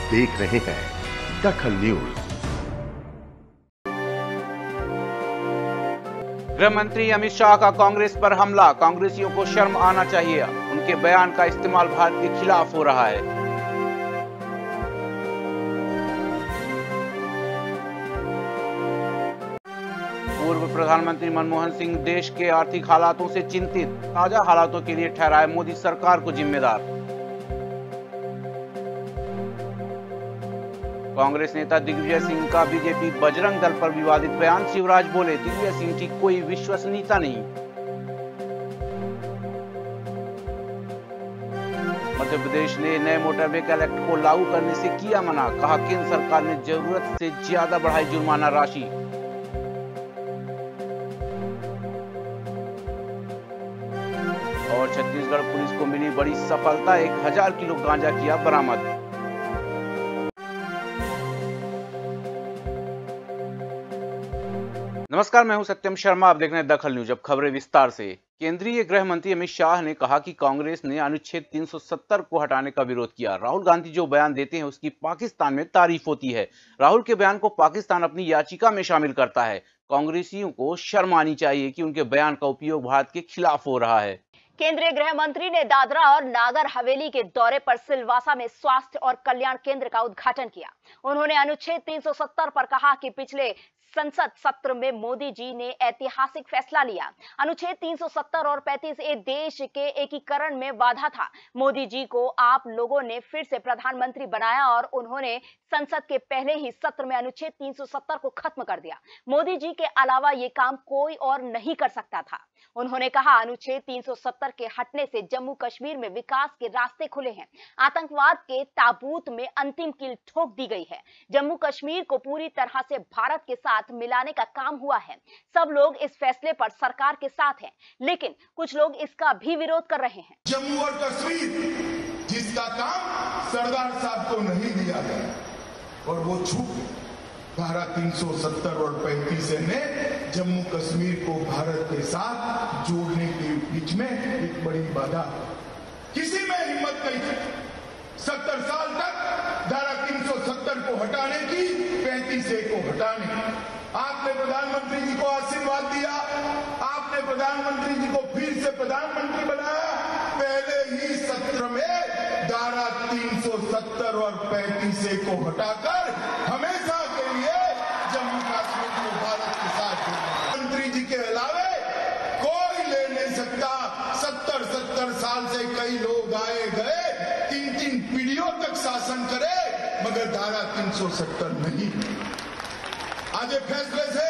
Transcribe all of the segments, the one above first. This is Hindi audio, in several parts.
देख रहे हैं दखल न्यूज। गृह मंत्री अमित शाह का कांग्रेस पर हमला। कांग्रेसियों को शर्म आना चाहिए, उनके बयान का इस्तेमाल भारत के खिलाफ हो रहा है। पूर्व प्रधानमंत्री मनमोहन सिंह देश के आर्थिक हालातों से चिंतित, ताजा हालातों के लिए ठहराए मोदी सरकार को जिम्मेदार। कांग्रेस नेता दिग्विजय सिंह का बीजेपी बजरंग दल पर विवादित बयान। शिवराज बोले, दिग्विजय सिंह की कोई विश्वसनीयता नहीं। मध्य प्रदेश ने नए मोटर व्हीकल एक्ट को लागू करने से किया मना। कहा, केंद्र सरकार ने जरूरत से ज्यादा बढ़ाई जुर्माना राशि। और छत्तीसगढ़ पुलिस को मिली बड़ी सफलता, 1000 किलो गांजा किया बरामद। नमस्कार, मैं हूं सत्यम शर्मा। आप देख रहे हैं दखल न्यूज। अब खबरें विस्तार से। केंद्रीय गृह मंत्री अमित शाह ने कहा कि कांग्रेस ने अनुच्छेद 370 को हटाने का विरोध किया। राहुल गांधी जो बयान देते हैं उसकी पाकिस्तान में तारीफ होती है। राहुल के बयान को पाकिस्तान अपनी याचिका में शामिल करता है। कांग्रेसियों को शर्म आनी चाहिए कि उनके बयान का उपयोग भारत के खिलाफ हो रहा है। केंद्रीय गृह मंत्री ने दादरा और नागर हवेली के दौरे पर सिलवासा में स्वास्थ्य और कल्याण केंद्र का उद्घाटन किया। उन्होंने अनुच्छेद 370 पर कहा कि पिछले संसद सत्र में मोदी जी ने ऐतिहासिक फैसला लिया। अनुच्छेद 370 और 35A देश के एकीकरण में बाधा था। मोदी जी को आप लोगों ने फिर से प्रधानमंत्री बनाया और उन्होंने संसद के पहले ही सत्र में अनुच्छेद 370 को खत्म कर दिया। मोदी जी के अलावा ये काम कोई और नहीं कर सकता था। उन्होंने कहा, अनुच्छेद 370 के हटने से जम्मू कश्मीर में विकास के रास्ते खुले हैं। आतंकवाद के ताबूत में अंतिम कील ठोक दी गई है। जम्मू कश्मीर को पूरी तरह से भारत के साथ मिलाने का काम हुआ है। सब लोग इस फैसले पर सरकार के साथ हैं, लेकिन कुछ लोग इसका भी विरोध कर रहे हैं। जम्मू और कश्मीर जिसका काम सरदार साहब को नहीं दिया गया और वो छूट धारा 370 और 35 ने जम्मू कश्मीर को भारत के साथ जोड़ने के बीच में एक बड़ी बाधा। किसी में हिम्मत नहीं थी 70 साल तक धारा 370 को हटाने की, 35A को हटाने। आपने प्रधानमंत्री जी को आशीर्वाद दिया, आपने प्रधानमंत्री जी को फिर से प्रधानमंत्री बनाया। पहले ही सत्र में धारा 370 और 35A को हटाकर हमेशा के लिए जम्मू कश्मीर को भारत के साथ जोड़ा। मंत्री जी के अलावे कोई ले नहीं सकता। 70 साल से कई लोग आए गए, 3 पीढ़ियों तक शासन करे, मगर धारा 370 नहीं। आज फैसले से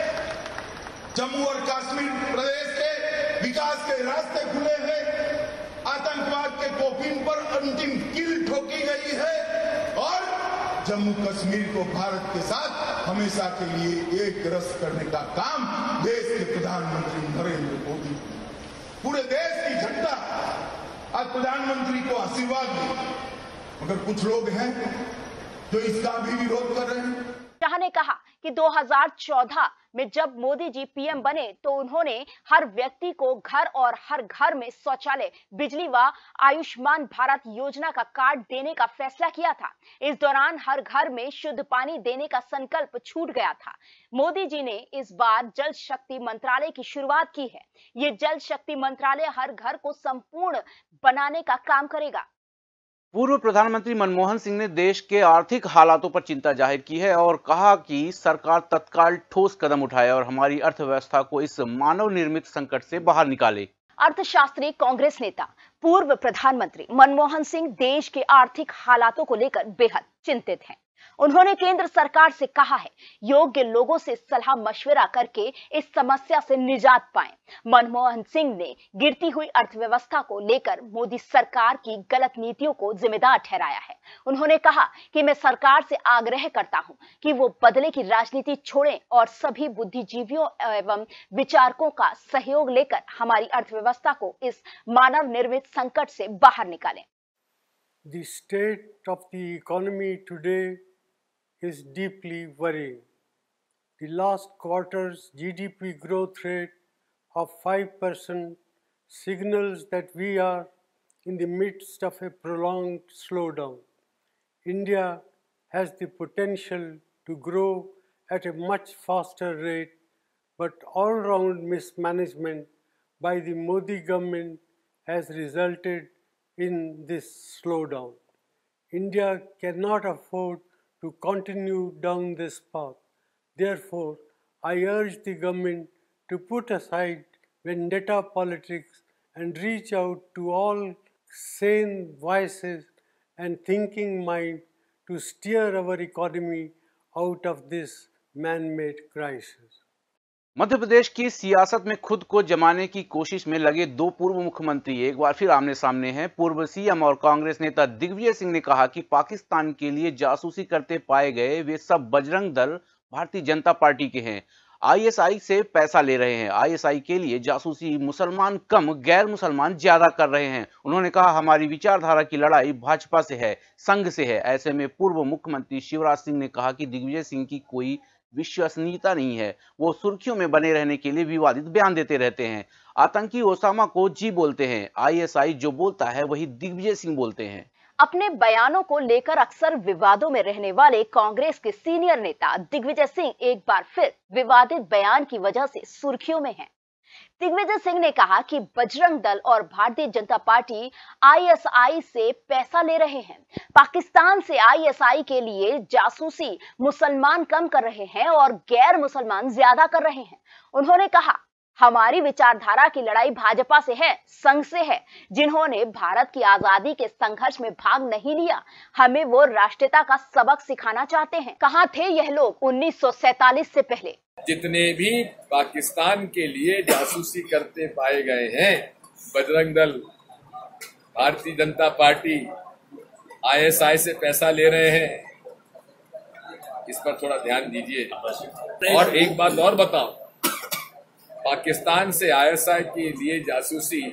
जम्मू और कश्मीर प्रदेश के विकास के रास्ते खुले हैं। आतंकवाद के कोफिन पर अंतिम कील ठोकी गई है और जम्मू कश्मीर को भारत के साथ हमेशा के लिए एक रस करने का काम देश के प्रधानमंत्री नरेंद्र मोदी, पूरे देश की जनता आज प्रधानमंत्री को आशीर्वाद दी, मगर कुछ लोग हैं जो इसका भी विरोध कर रहे हैं। शाह ने कहा कि 2014 में जब मोदी जी पीएम बने तो उन्होंने हर व्यक्ति को घर और हर घर में शौचालय, बिजली व आयुष्मान भारत योजना का कार्ड देने का फैसला किया था। इस दौरान हर घर में शुद्ध पानी देने का संकल्प छूट गया था। मोदी जी ने इस बार जल शक्ति मंत्रालय की शुरुआत की है। ये जल शक्ति मंत्रालय हर घर को संपूर्ण बनाने का काम करेगा। पूर्व प्रधानमंत्री मनमोहन सिंह ने देश के आर्थिक हालातों पर चिंता जाहिर की है और कहा कि सरकार तत्काल ठोस कदम उठाए और हमारी अर्थव्यवस्था को इस मानव निर्मित संकट से बाहर निकाले। अर्थशास्त्री, कांग्रेस नेता, पूर्व प्रधानमंत्री मनमोहन सिंह देश के आर्थिक हालातों को लेकर बेहद चिंतित हैं। उन्होंने केंद्र सरकार से कहा है, योग्य लोगों से सलाह मशवरा करके इस समस्या से निजात पाएं। मनमोहन सिंह ने गिरती हुई अर्थव्यवस्था को लेकर मोदी सरकार की गलत नीतियों को जिम्मेदार ठहराया है। उन्होंने कहा कि मैं सरकार से आग्रह करता हूं कि वो बदले की राजनीति छोड़ें और सभी बुद्धिजीवियों एवं विचारकों का सहयोग लेकर हमारी अर्थव्यवस्था को इस मानव निर्मित संकट से बाहर निकालें। The state of the economy today is deeply worrying. The last quarter's GDP growth rate of 5% signals that we are in the midst of a prolonged slowdown. India has the potential to grow at a much faster rate, but all-round mismanagement by the Modi government has resulted in this slowdown. India cannot afford to continue down this path. Therefore, I urge the government to put aside vendetta politics and reach out to all sane voices and thinking mind to steer our economy out of this man-made crisis. Madhya Pradesh की सियासत में खुद को जमाने की कोशिश में लगे दो पूर्व मुख्यमंत्री एक बार फिर आमने सामने हैं। पूर्व सीएम और कांग्रेस नेता दिग्विजय सिंह ने कहा कि पाकिस्तान के लिए जासूसी करते पाए गए वे सब बजरंग दल भारतीय जनता पार्टी के हैं, आईएसआई से पैसा ले रहे हैं। आईएसआई के लिए जासूसी मुसलमान कम गैर मुसलमान ज्यादा कर रहे हैं। उन्होंने कहा हमारी विचारधारा की लड़ाई भाजपा से है, संघ से है। ऐसे में पूर्व मुख्यमंत्री शिवराज सिंह ने कहा कि दिग्विजय सिंह की कोई विश्वसनीयता नहीं है, वो सुर्खियों में बने रहने के लिए विवादित बयान देते रहते हैं। आतंकी ओसामा को जी बोलते हैं, आईएसआई जो बोलता है वही दिग्विजय सिंह बोलते हैं। अपने बयानों को लेकर अक्सर विवादों में रहने वाले कांग्रेस के सीनियर नेता दिग्विजय सिंह एक बार फिर विवादित बयान की वजह से सुर्खियों में हैं। दिग्विजय सिंह ने कहा कि बजरंग दल और भारतीय जनता पार्टी आईएसआई से पैसा ले रहे हैं। पाकिस्तान से आईएसआई के लिए जासूसी मुसलमान कम कर रहे हैं और गैर मुसलमान ज्यादा कर रहे हैं। उन्होंने कहा हमारी विचारधारा की लड़ाई भाजपा से है, संघ से है, जिन्होंने भारत की आजादी के संघर्ष में भाग नहीं लिया। हमें वो राष्ट्रीयता का सबक सिखाना चाहते हैं। कहां थे यह लोग 1947 से पहले? जितने भी पाकिस्तान के लिए जासूसी करते पाए गए हैं, बजरंग दल, भारतीय जनता पार्टी आईएसआई से पैसा ले रहे हैं, इस पर थोड़ा ध्यान दीजिए। और एक बात और बताओ, पाकिस्तान से आईएसआई के लिए जासूसी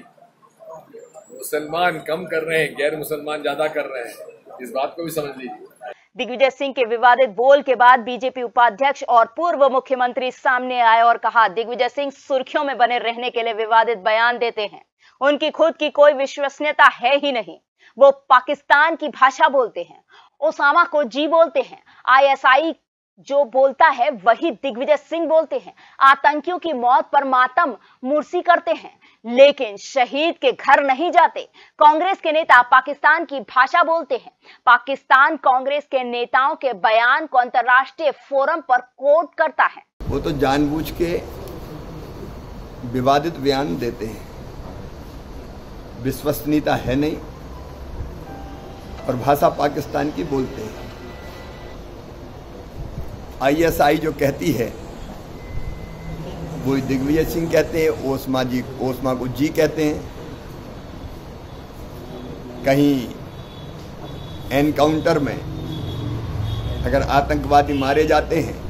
मुसलमान कम कर रहे हैं, गैर मुसलमान ज्यादा कर रहे हैं, इस बात को भी समझ लीजिए। दिग्विजय सिंह के विवादित बोल के बाद बीजेपी उपाध्यक्ष और पूर्व मुख्यमंत्री सामने आए और कहा दिग्विजय सिंह सुर्खियों में बने रहने के लिए विवादित बयान देते हैं। उनकी खुद की कोई विश्वसनीयता है ही नहीं। वो पाकिस्तान की भाषा बोलते हैं, ओसामा को जी बोलते हैं, आईएसआई जो बोलता है वही दिग्विजय सिंह बोलते हैं। आतंकियों की मौत पर मातम मुर्सी करते हैं, लेकिन शहीद के घर नहीं जाते। कांग्रेस के नेता पाकिस्तान की भाषा बोलते हैं। पाकिस्तान कांग्रेस के नेताओं के बयान को अंतर्राष्ट्रीय फोरम पर कोट करता है। वो तो जानबूझ के विवादित बयान देते हैं, विश्वसनीयता है नहीं और भाषा पाकिस्तान की बोलते हैं। आईएसआई जो कहती है वो दिग्विजय सिंह कहते हैं, ओसामा को जी कहते हैं। कहीं एनकाउंटर में अगर आतंकवादी मारे जाते हैं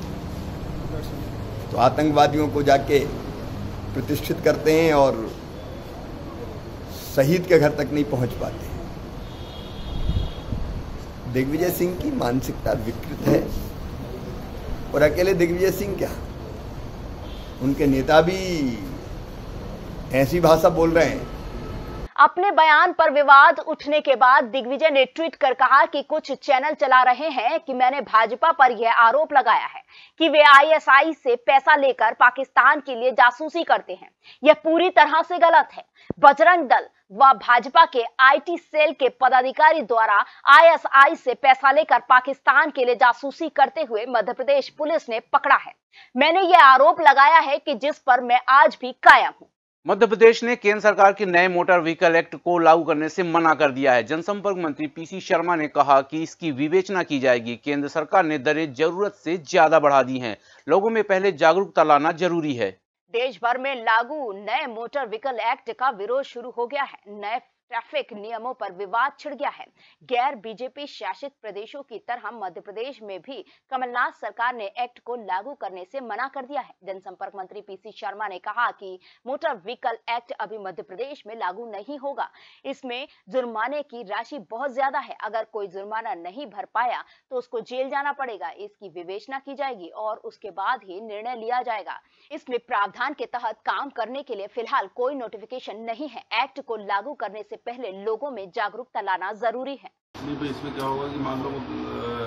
तो आतंकवादियों को जाके प्रतिष्ठित करते हैं और शहीद के घर तक नहीं पहुंच पाते। दिग्विजय सिंह की मानसिकता विकृत है और अकेले दिग्विजय सिंह क्या, उनके नेता भी ऐसी भाषा बोल रहे हैं। अपने बयान पर विवाद उठने के बाद दिग्विजय ने ट्वीट कर कहा कि कुछ चैनल चला रहे हैं कि मैंने भाजपा पर यह आरोप लगाया है कि वे आईएसआई से पैसा लेकर पाकिस्तान के लिए जासूसी करते हैं। यह पूरी तरह से गलत है। बजरंग दल व भाजपा के आईटी सेल के पदाधिकारी द्वारा आईएसआई से पैसा लेकर पाकिस्तान के लिए जासूसी करते हुए मध्य प्रदेश पुलिस ने पकड़ा है। मैंने यह आरोप लगाया है कि जिस पर मैं आज भी कायम हूं। मध्य प्रदेश ने केंद्र सरकार के नए मोटर व्हीकल एक्ट को लागू करने से मना कर दिया है। जनसंपर्क मंत्री पीसी शर्मा ने कहा कि इसकी विवेचना की जाएगी। केंद्र सरकार ने दरें जरूरत से ज्यादा बढ़ा दी हैं। लोगों में पहले जागरूकता लाना जरूरी है। देश भर में लागू नए मोटर व्हीकल एक्ट का विरोध शुरू हो गया है। नए ट्रैफिक नियमों पर विवाद छिड़ गया है। गैर बीजेपी शासित प्रदेशों की तरह मध्य प्रदेश में भी कमलनाथ सरकार ने एक्ट को लागू करने से मना कर दिया है। जनसंपर्क मंत्री पीसी शर्मा ने कहा कि मोटर व्हीकल एक्ट अभी मध्य प्रदेश में लागू नहीं होगा। इसमें जुर्माने की राशि बहुत ज्यादा है। अगर कोई जुर्माना नहीं भर पाया तो उसको जेल जाना पड़ेगा। इसकी विवेचना की जाएगी और उसके बाद ही निर्णय लिया जाएगा। इसमें प्रावधान के तहत काम करने के लिए फिलहाल कोई नोटिफिकेशन नहीं है। एक्ट को लागू करने से पहले लोगों में जागरूकता लाना जरूरी है। नहीं भाई, इसमें क्या होगा कि मान लो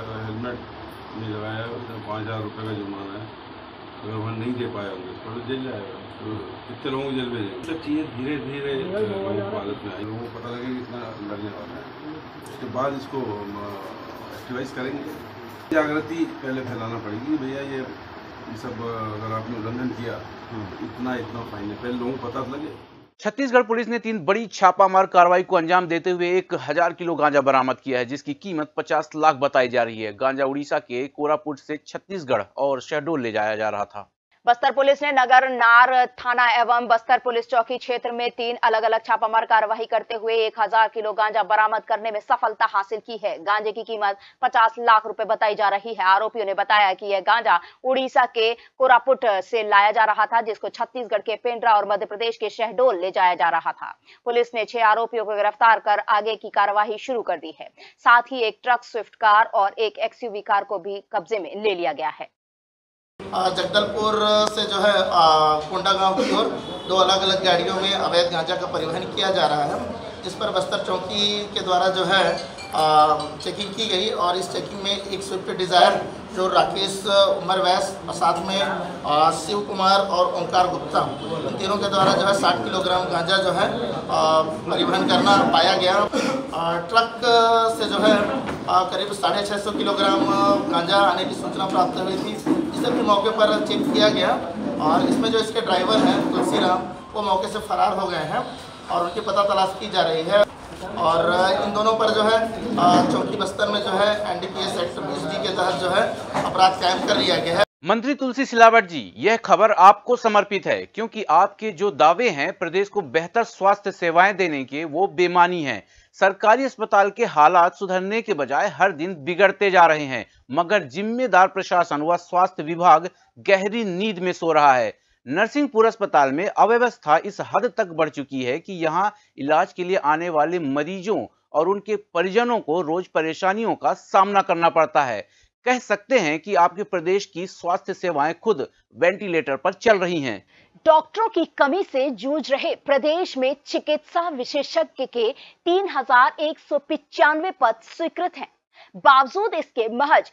हेलमेट नहीं लगाया है उसने 5000 रुपये का जुर्माना है। अगर वह नहीं दे पाया होंगे तो जेल जाएगा। तो कितने लोगों को जेल भेजेंगे? सब चीज़ें धीरे धीरे लोगों को आदत में आई, लोगों को पता लगे कि इतना लगने वाला है, उसके बाद इसको एक्टिवाइज करेंगे। जागृति पहले फैलाना पड़ेगी, भैया ये सब अगर आपने उल्लंघन किया इतना फाइन है, पहले लोगों को पता लगे। छत्तीसगढ़ पुलिस ने 3 बड़ी छापामार कार्रवाई को अंजाम देते हुए 1000 किलो गांजा बरामद किया है, जिसकी कीमत 50 लाख बताई जा रही है। गांजा उड़ीसा के कोरापुट से छत्तीसगढ़ और शहडोल ले जाया जा रहा था। बस्तर पुलिस ने नगर नार थाना एवं बस्तर पुलिस चौकी क्षेत्र में 3 अलग अलग छापामार कार्रवाई करते हुए 1000 किलो गांजा बरामद करने में सफलता हासिल की है। गांजे की कीमत 50 लाख रुपए बताई जा रही है। आरोपियों ने बताया कि यह गांजा उड़ीसा के कोरापुट से लाया जा रहा था, जिसको छत्तीसगढ़ के पेंड्रा और मध्य प्रदेश के शहडोल ले जाया जा रहा था। पुलिस ने 6 आरोपियों को गिरफ्तार कर आगे की कार्यवाही शुरू कर दी है। साथ ही एक ट्रक, स्विफ्ट कार और एक एक्सयूवी कार को भी कब्जे में ले लिया गया है। जगदलपुर से जो है कोंडागांव की ओर 2 अलग अलग गाड़ियों में अवैध गांजा का परिवहन किया जा रहा है, जिस पर बस्तर चौकी के द्वारा जो है चेकिंग की गई और इस चेकिंग में एक स्विफ्ट डिज़ायर जो राकेश उमर वैस और साथ में शिव कुमार और ओंकार गुप्ता, इन तीनों के द्वारा जो है 60 किलोग्राम गांजा जो है परिवहन करना पाया गया। ट्रक से जो है करीब 650 किलोग्राम गांजा आने की सूचना प्राप्त हुई थी, जिसे भी मौके पर चेक किया गया और इसमें जो इसके ड्राइवर हैं तुलसीराम, वो मौके से फरार हो गए हैं और उनकी पता तलाश की जा रही है। और इन दोनों पर जो है चौकी बस्तर में जो है NDPS एक्ट 20D के तहत जो है अपराध कायम कर लिया गया है। मंत्री तुलसी सिलावट जी, यह खबर आपको समर्पित है, क्योंकि आपके जो दावे हैं प्रदेश को बेहतर स्वास्थ्य सेवाएं देने के, वो बेमानी हैं। सरकारी अस्पताल के हालात सुधरने के बजाय हर दिन बिगड़ते जा रहे हैं, मगर जिम्मेदार प्रशासन व स्वास्थ्य विभाग गहरी नींद में सो रहा है। नरसिंहपुर अस्पताल में अव्यवस्था इस हद तक बढ़ चुकी है कि यहां इलाज के लिए आने वाले मरीजों और उनके परिजनों को रोज परेशानियों का सामना करना पड़ता है। कह सकते हैं कि आपके प्रदेश की स्वास्थ्य सेवाएं खुद वेंटिलेटर पर चल रही हैं। डॉक्टरों की कमी से जूझ रहे प्रदेश में चिकित्सा विशेषज्ञ के 3195 पद स्वीकृत हैं। बावजूद इसके महज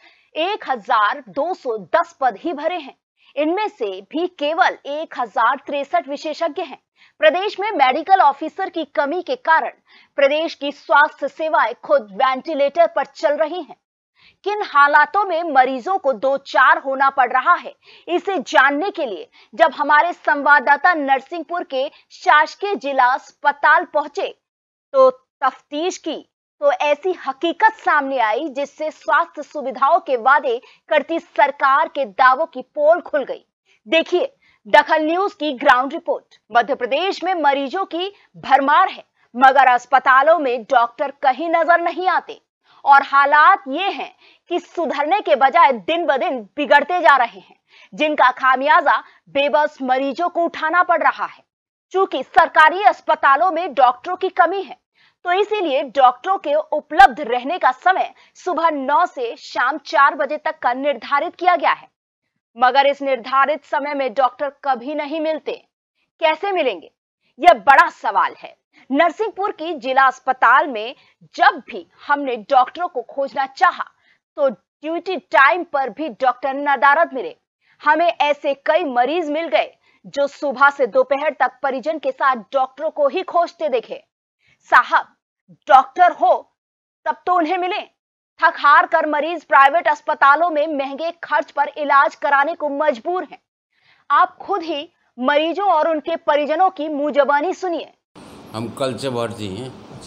1210 पद ही भरे हैं। इनमें से भी केवल 1063 विशेषज्ञ हैं। प्रदेश में मेडिकल ऑफिसर की कमी के कारण प्रदेश की स्वास्थ्य सेवाएं खुद वेंटिलेटर पर चल रही हैं। किन हालातों में मरीजों को 2-4 होना पड़ रहा है, इसे जानने के लिए जब हमारे संवाददाता नरसिंहपुर के शासकीय जिला अस्पताल पहुंचे तो तफ्तीश की, तो ऐसी हकीकत सामने आई जिससे स्वास्थ्य सुविधाओं के वादे करती सरकार के दावों की पोल खुल गई। देखिए दखल न्यूज की ग्राउंड रिपोर्ट। मध्य प्रदेश में मरीजों की भरमार है, मगर अस्पतालों में डॉक्टर कहीं नजर नहीं आते और हालात ये हैं कि सुधरने के बजाय दिन ब दिन बिगड़ते जा रहे हैं, जिनका खामियाजा बेबस मरीजों को उठाना पड़ रहा है। चूंकि सरकारी अस्पतालों में डॉक्टरों की कमी है, तो इसीलिए डॉक्टरों के उपलब्ध रहने का समय सुबह 9 से शाम 4 बजे तक का निर्धारित किया गया है, मगर इस निर्धारित समय में डॉक्टर कभी नहीं मिलते। कैसे मिलेंगे, यह बड़ा सवाल है। नरसिंहपुर की जिला अस्पताल में जब भी हमने डॉक्टरों को खोजना चाहा, तो ड्यूटी टाइम पर भी डॉक्टर नदारद मिले। हमें ऐसे कई मरीज मिल गए जो सुबह से दोपहर तक परिजन के साथ डॉक्टरों को ही खोजते देखे। साहब, डॉक्टर हो तब तो उन्हें मिले। थक हार कर मरीज प्राइवेट अस्पतालों में महंगे खर्च पर इलाज कराने को मजबूर हैं। आप खुद ही मरीजों और उनके परिजनों की मुंहजबानी सुनिए। हम कल से भर्ती हैं।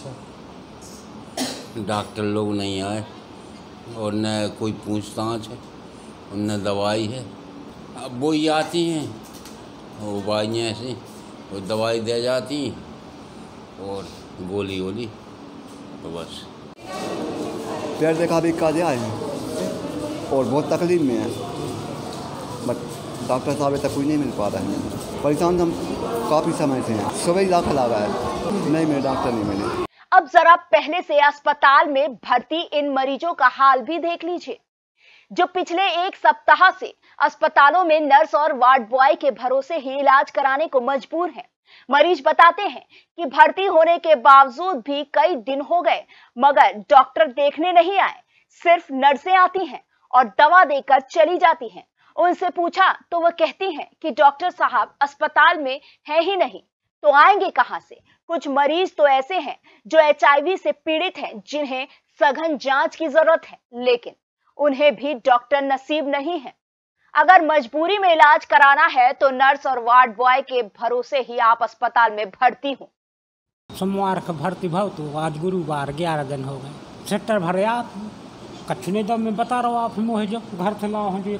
डॉक्टर लोग नहीं आए और न कोई पूछताछ है और न दवाई है। अब वो ही आती हैं, वो दवाइयाँ ऐसी, वो दवाई दे जाती और गोली गोली, तो बस। पैर देखा भी का दिया है और बहुत तकलीफ में है, बट डॉक्टर साहब तक कोई नहीं मिल पा रहा है। परेशान हम काफ़ी समय से हैं, सुबह ही दाखिल आ गया है, नहीं मेरे डॉक्टर नहीं मिले। अब जरा पहले से अस्पताल में भर्ती इन मरीजों का हाल भी देख लीजिए, जो पिछले 1 सप्ताह से अस्पतालों में नर्स और वार्ड बॉय के भरोसे ही इलाज कराने को मजबूर हैं। मरीज बताते हैं कि भर्ती होने के बावजूद भी कई दिन हो गए, मगर डॉक्टर देखने नहीं आए। सिर्फ नर्सें आती हैं और दवा देकर चली जाती हैं। उनसे पूछा तो वह कहती हैं कि डॉक्टर साहब अस्पताल में है ही नहीं, तो आएंगे कहां से। कुछ मरीज तो ऐसे हैं जो HIV से पीड़ित हैं, जिन्हें सघन जांच की जरूरत है, लेकिन उन्हें भी डॉक्टर नसीब नहीं है। अगर मजबूरी में इलाज कराना है तो नर्स और वार्ड बॉय के भरोसे ही आप अस्पताल में भर्ती हो। सोमवार का भर्ती भाव तो आज गुरुवार 11 दिन हो गए। सेक्टर भरे आप कच्छ ने दम में बता रहा आप मोहे जो घर से लाओ जो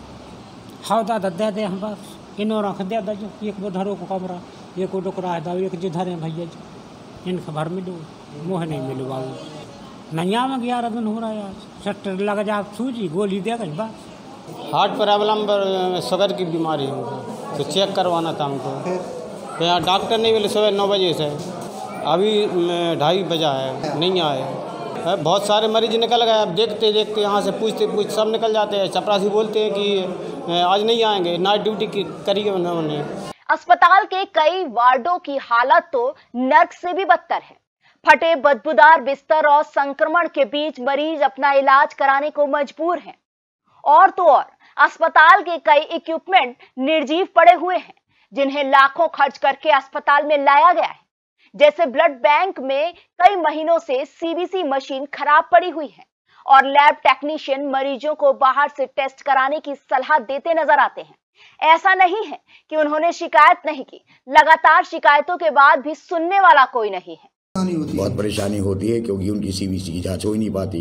हाँ दादा दे दे हम बस इनो रख दे दो जो एक बोधरों को कमरा एक को डोकरा है दाव एक जिधर है भैया जी इनका भर मिलो मोहे नहीं मिलो बाबू नहीं आवा 11 दिन हो रहा है। आज सेक्टर लग जा सूजी गोली दे गई बस। हार्ट प्रॉब्लम शुगर की बीमारी है तो चेक करवाना था हमको, तो यहाँ डॉक्टर नहीं मिले सुबह 9 बजे से अभी 2:30 बजा है नहीं आए। बहुत सारे मरीज निकल गए। अब देखते देखते यहाँ से पूछते सब निकल जाते हैं। चपरासी बोलते हैं कि आज नहीं आएंगे, नाइट ड्यूटी करी है उन्होंने। अस्पताल के कई वार्डों की हालत तो नर्क से भी बदतर है। फटे बदबूदार बिस्तर और संक्रमण के बीच मरीज अपना इलाज कराने को मजबूर हैं। और तो और अस्पताल के कई इक्विपमेंट निर्जीव पड़े हुए हैं, जिन्हें लाखों खर्च करके अस्पताल में लाया गया है। जैसे ब्लड बैंक में कई महीनों से CBC मशीन खराब पड़ी हुई है और लैब टेक्नीशियन मरीजों को बाहर से टेस्ट कराने की सलाह देते नजर आते हैं। ऐसा नहीं है कि उन्होंने शिकायत नहीं की, लगातार शिकायतों के बाद भी सुनने वाला कोई नहीं है। बहुत परेशानी होती है क्योंकि उनकी CBC की जांच हो ही नहीं पाती।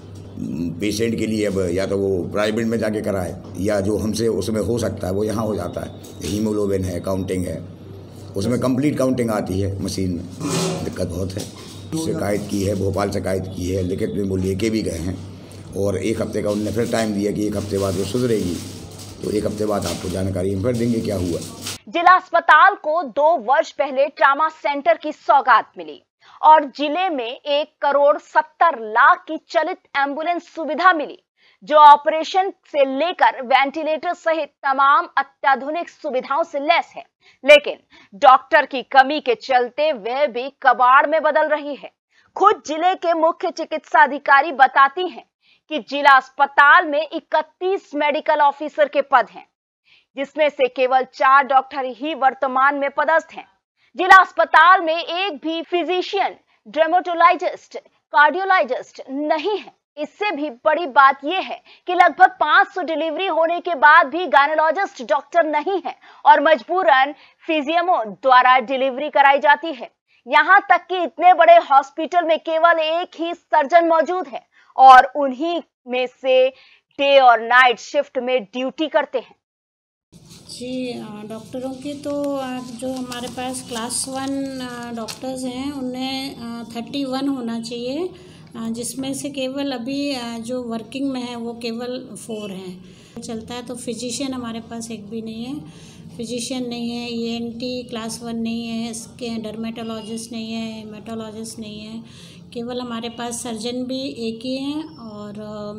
पेशेंट के लिए अब या तो वो प्राइवेट में जाके कराए या जो हमसे उसमें हो सकता है वो यहाँ हो जाता है। हीमोग्लोबिन है, काउंटिंग है, उसमें कंप्लीट काउंटिंग आती है मशीन में। दिक्कत बहुत है। शिकायत की है, भोपाल शिकायत की है, लिखित में वो लेके भी गए हैं और 1 हफ्ते का उन्होंने फिर टाइम दिया कि 1 हफ्ते बाद वो सुधरेगी, तो 1 हफ्ते बाद आपको जानकारी फिर देंगे क्या हुआ। जिला अस्पताल को 2 वर्ष पहले ट्रामा सेंटर की सौगात मिली और जिले में 1,70,00,000 की चलित एम्बुलेंस सुविधा मिली, जो ऑपरेशन से लेकर वेंटिलेटर सहित तमाम अत्याधुनिक सुविधाओं से लैस है। लेकिन डॉक्टर की कमी के चलते वह भी कबाड़ में बदल रही है। खुद जिले के मुख्य चिकित्सा अधिकारी बताती हैं कि जिला अस्पताल में 31 मेडिकल ऑफिसर के पद हैं, जिसमें से केवल 4 डॉक्टर ही वर्तमान में पदस्थ हैं। जिला अस्पताल में एक भी फिजिशियन, डर्मेटोलॉजिस्ट, कार्डियोलॉजिस्ट नहीं है। इससे भी बड़ी बात यह है कि लगभग 500 डिलीवरी होने के बाद भी गायनेकोलॉजिस्ट डॉक्टर नहीं है और मजबूरन फिजियमो द्वारा डिलीवरी कराई जाती है। यहाँ तक कि इतने बड़े हॉस्पिटल में केवल एक ही सर्जन मौजूद है और उन्हीं में से डे और नाइट शिफ्ट में ड्यूटी करते हैं। जी, डॉक्टरों की तो जो हमारे पास क्लास 1 डॉक्टर्स हैं उन्हें 31 होना चाहिए, जिसमें से केवल अभी जो वर्किंग में है वो केवल 4 हैं। चलता है तो फिजिशियन हमारे पास एक भी नहीं है। फिजिशियन नहीं है, ENT क्लास 1 नहीं है, इसके डर्मेटोलॉजिस्ट नहीं है, हेमेटोलॉजिस्ट नहीं है। केवल हमारे पास सर्जन भी एक ही हैं और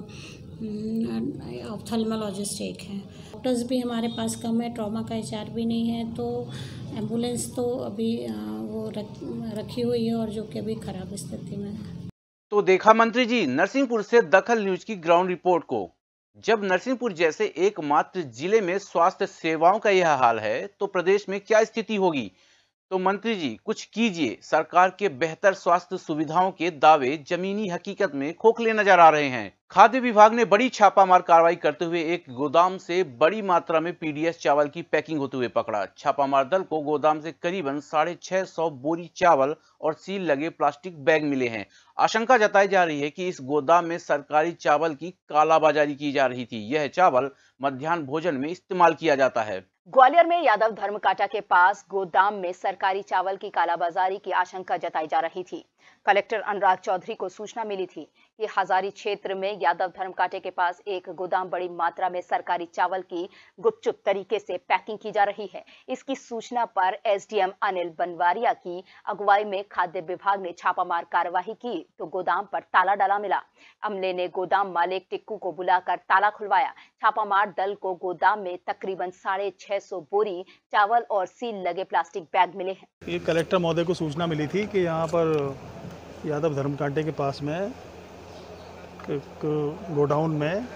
ऑप्थेल्मोलॉजिस्ट एक है। डॉक्टर्स भी हमारे पास कम है, ट्रॉमा का HR भी नहीं है। तो एम्बुलेंस तो अभी वो रखी हुई है और जो कि अभी खराब स्थिति में है। तो देखा मंत्री जी नरसिंहपुर से दखल न्यूज की ग्राउंड रिपोर्ट को। जब नरसिंहपुर जैसे एकमात्र जिले में स्वास्थ्य सेवाओं का यह हाल है तो प्रदेश में क्या स्थिति होगी। तो मंत्री जी कुछ कीजिए। सरकार के बेहतर स्वास्थ्य सुविधाओं के दावे जमीनी हकीकत में खोखले नजर आ रहे हैं। खाद्य विभाग ने बड़ी छापामार कार्रवाई करते हुए एक गोदाम से बड़ी मात्रा में PDS चावल की पैकिंग होते हुए पकड़ा। छापामार दल को गोदाम से करीबन 650 बोरी चावल और सील लगे प्लास्टिक बैग मिले हैं। आशंका जताई जा रही है कि इस गोदाम में सरकारी चावल की कालाबाजारी की जा रही थी। यह चावल मध्याह्न भोजन में इस्तेमाल किया जाता है। ग्वालियर में यादव धर्मकांटा के पास गोदाम में सरकारी चावल की कालाबाजारी की आशंका जताई जा रही थी। कलेक्टर अनुराग चौधरी को सूचना मिली थी कि हजारी क्षेत्र में यादव धर्मकांटे के पास एक गोदाम बड़ी मात्रा में सरकारी चावल की गुपचुप तरीके से पैकिंग की जा रही है। इसकी सूचना पर SDM अनिल बनवारिया की अगुवाई में खाद्य विभाग ने छापामार कार्रवाई की तो गोदाम पर ताला डाला मिला। अमले ने गोदाम मालिक टिक्कू को बुलाकर ताला खुलवाया। छापामार दल को गोदाम में तकरीबन 650 बोरी चावल और सील लगे प्लास्टिक बैग मिले हैं। ये कलेक्टर महोदय को सूचना मिली थी कि यहाँ पर यादव धर्मकांटे के पास में एक गोडाउन में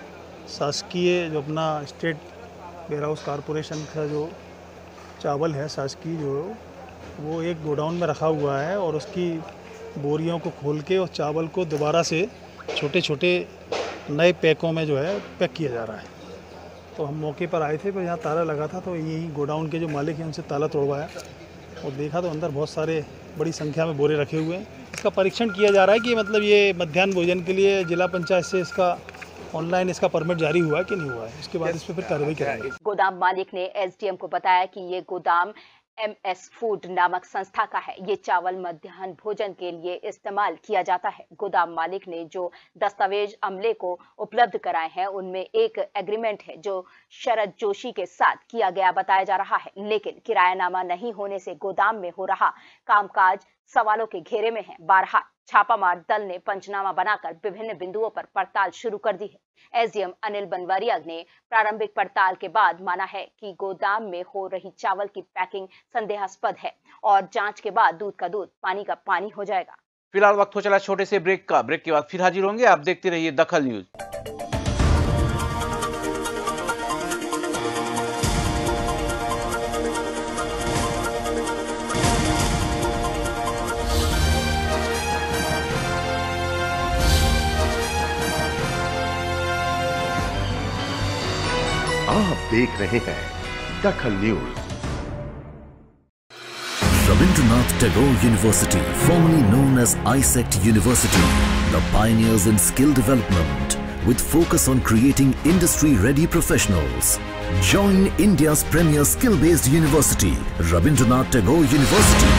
शासकीय जो अपना स्टेट वेयर हाउस कॉरपोरेशन का जो चावल है शासकीय जो वो एक गोडाउन में रखा हुआ है और उसकी बोरियों को खोल के और चावल को दोबारा से छोटे छोटे नए पैकों में जो है पैक किया जा रहा है। तो हम मौके पर आए थे, पर यहाँ ताला लगा था, तो यही गोडाउन के जो मालिक हैं उनसे ताला तोड़वाया और देखा तो अंदर बहुत सारे बड़ी संख्या में बोरे रखे हुए हैं। इसका परीक्षण किया जा रहा है कि मतलब ये मध्याह्न भोजन के लिए जिला पंचायत से इसका ऑनलाइन इसका परमिट जारी हुआ है कि नहीं हुआ है, उसके बाद इस पर फिर कार्रवाई करेंगे। गोदाम मालिक ने एसडीएम को बताया कि ये गोदाम MS फूड नामक संस्था का है। ये चावल मध्याह्न भोजन के लिए इस्तेमाल किया जाता है। गोदाम मालिक ने जो दस्तावेज अमले को उपलब्ध कराए हैं उनमें एक एग्रीमेंट है जो शरद जोशी के साथ किया गया बताया जा रहा है, लेकिन किरायानामा नहीं होने से गोदाम में हो रहा कामकाज सवालों के घेरे में है। बारहा छापामार दल ने पंचनामा बनाकर विभिन्न बिंदुओं पर पड़ताल शुरू कर दी है। एसडीएम अनिल बनवारिया ने प्रारंभिक पड़ताल के बाद माना है कि गोदाम में हो रही चावल की पैकिंग संदेहास्पद है और जांच के बाद दूध का दूध, पानी का पानी हो जाएगा। फिलहाल वक्त हो चला छोटे से ब्रेक का। ब्रेक के बाद फिर हाजिर होंगे। आप देखते रहिए दखल न्यूज। आप देख रहे हैं Dakhal News. Rabindranath Tagore University, formerly known as ISECT University, the pioneers in skill development with focus on creating industry-ready professionals. Join India's premier skill-based university, Rabindranath Tagore University.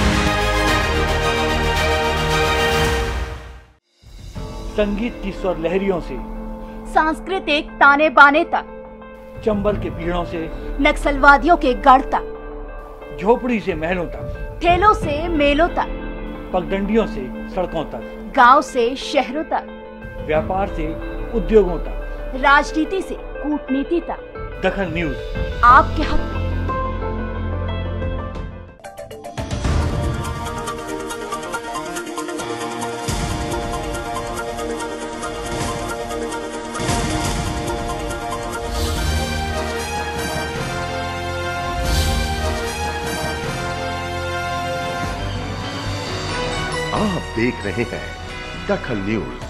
संगीत की स्वर लहरियों से सांस्कृतिक ताने बाने तक, चंबल के पीड़ों से नक्सलवादियों के गढ़ तक, झोपड़ी से महलों तक, ठेलों से मेलों तक, पगडंडियों से सड़कों तक, गांव से शहरों तक, व्यापार से उद्योगों तक, राजनीति से कूटनीति तक, दखल न्यूज आपके हक में। आप देख रहे हैं दखल न्यूज।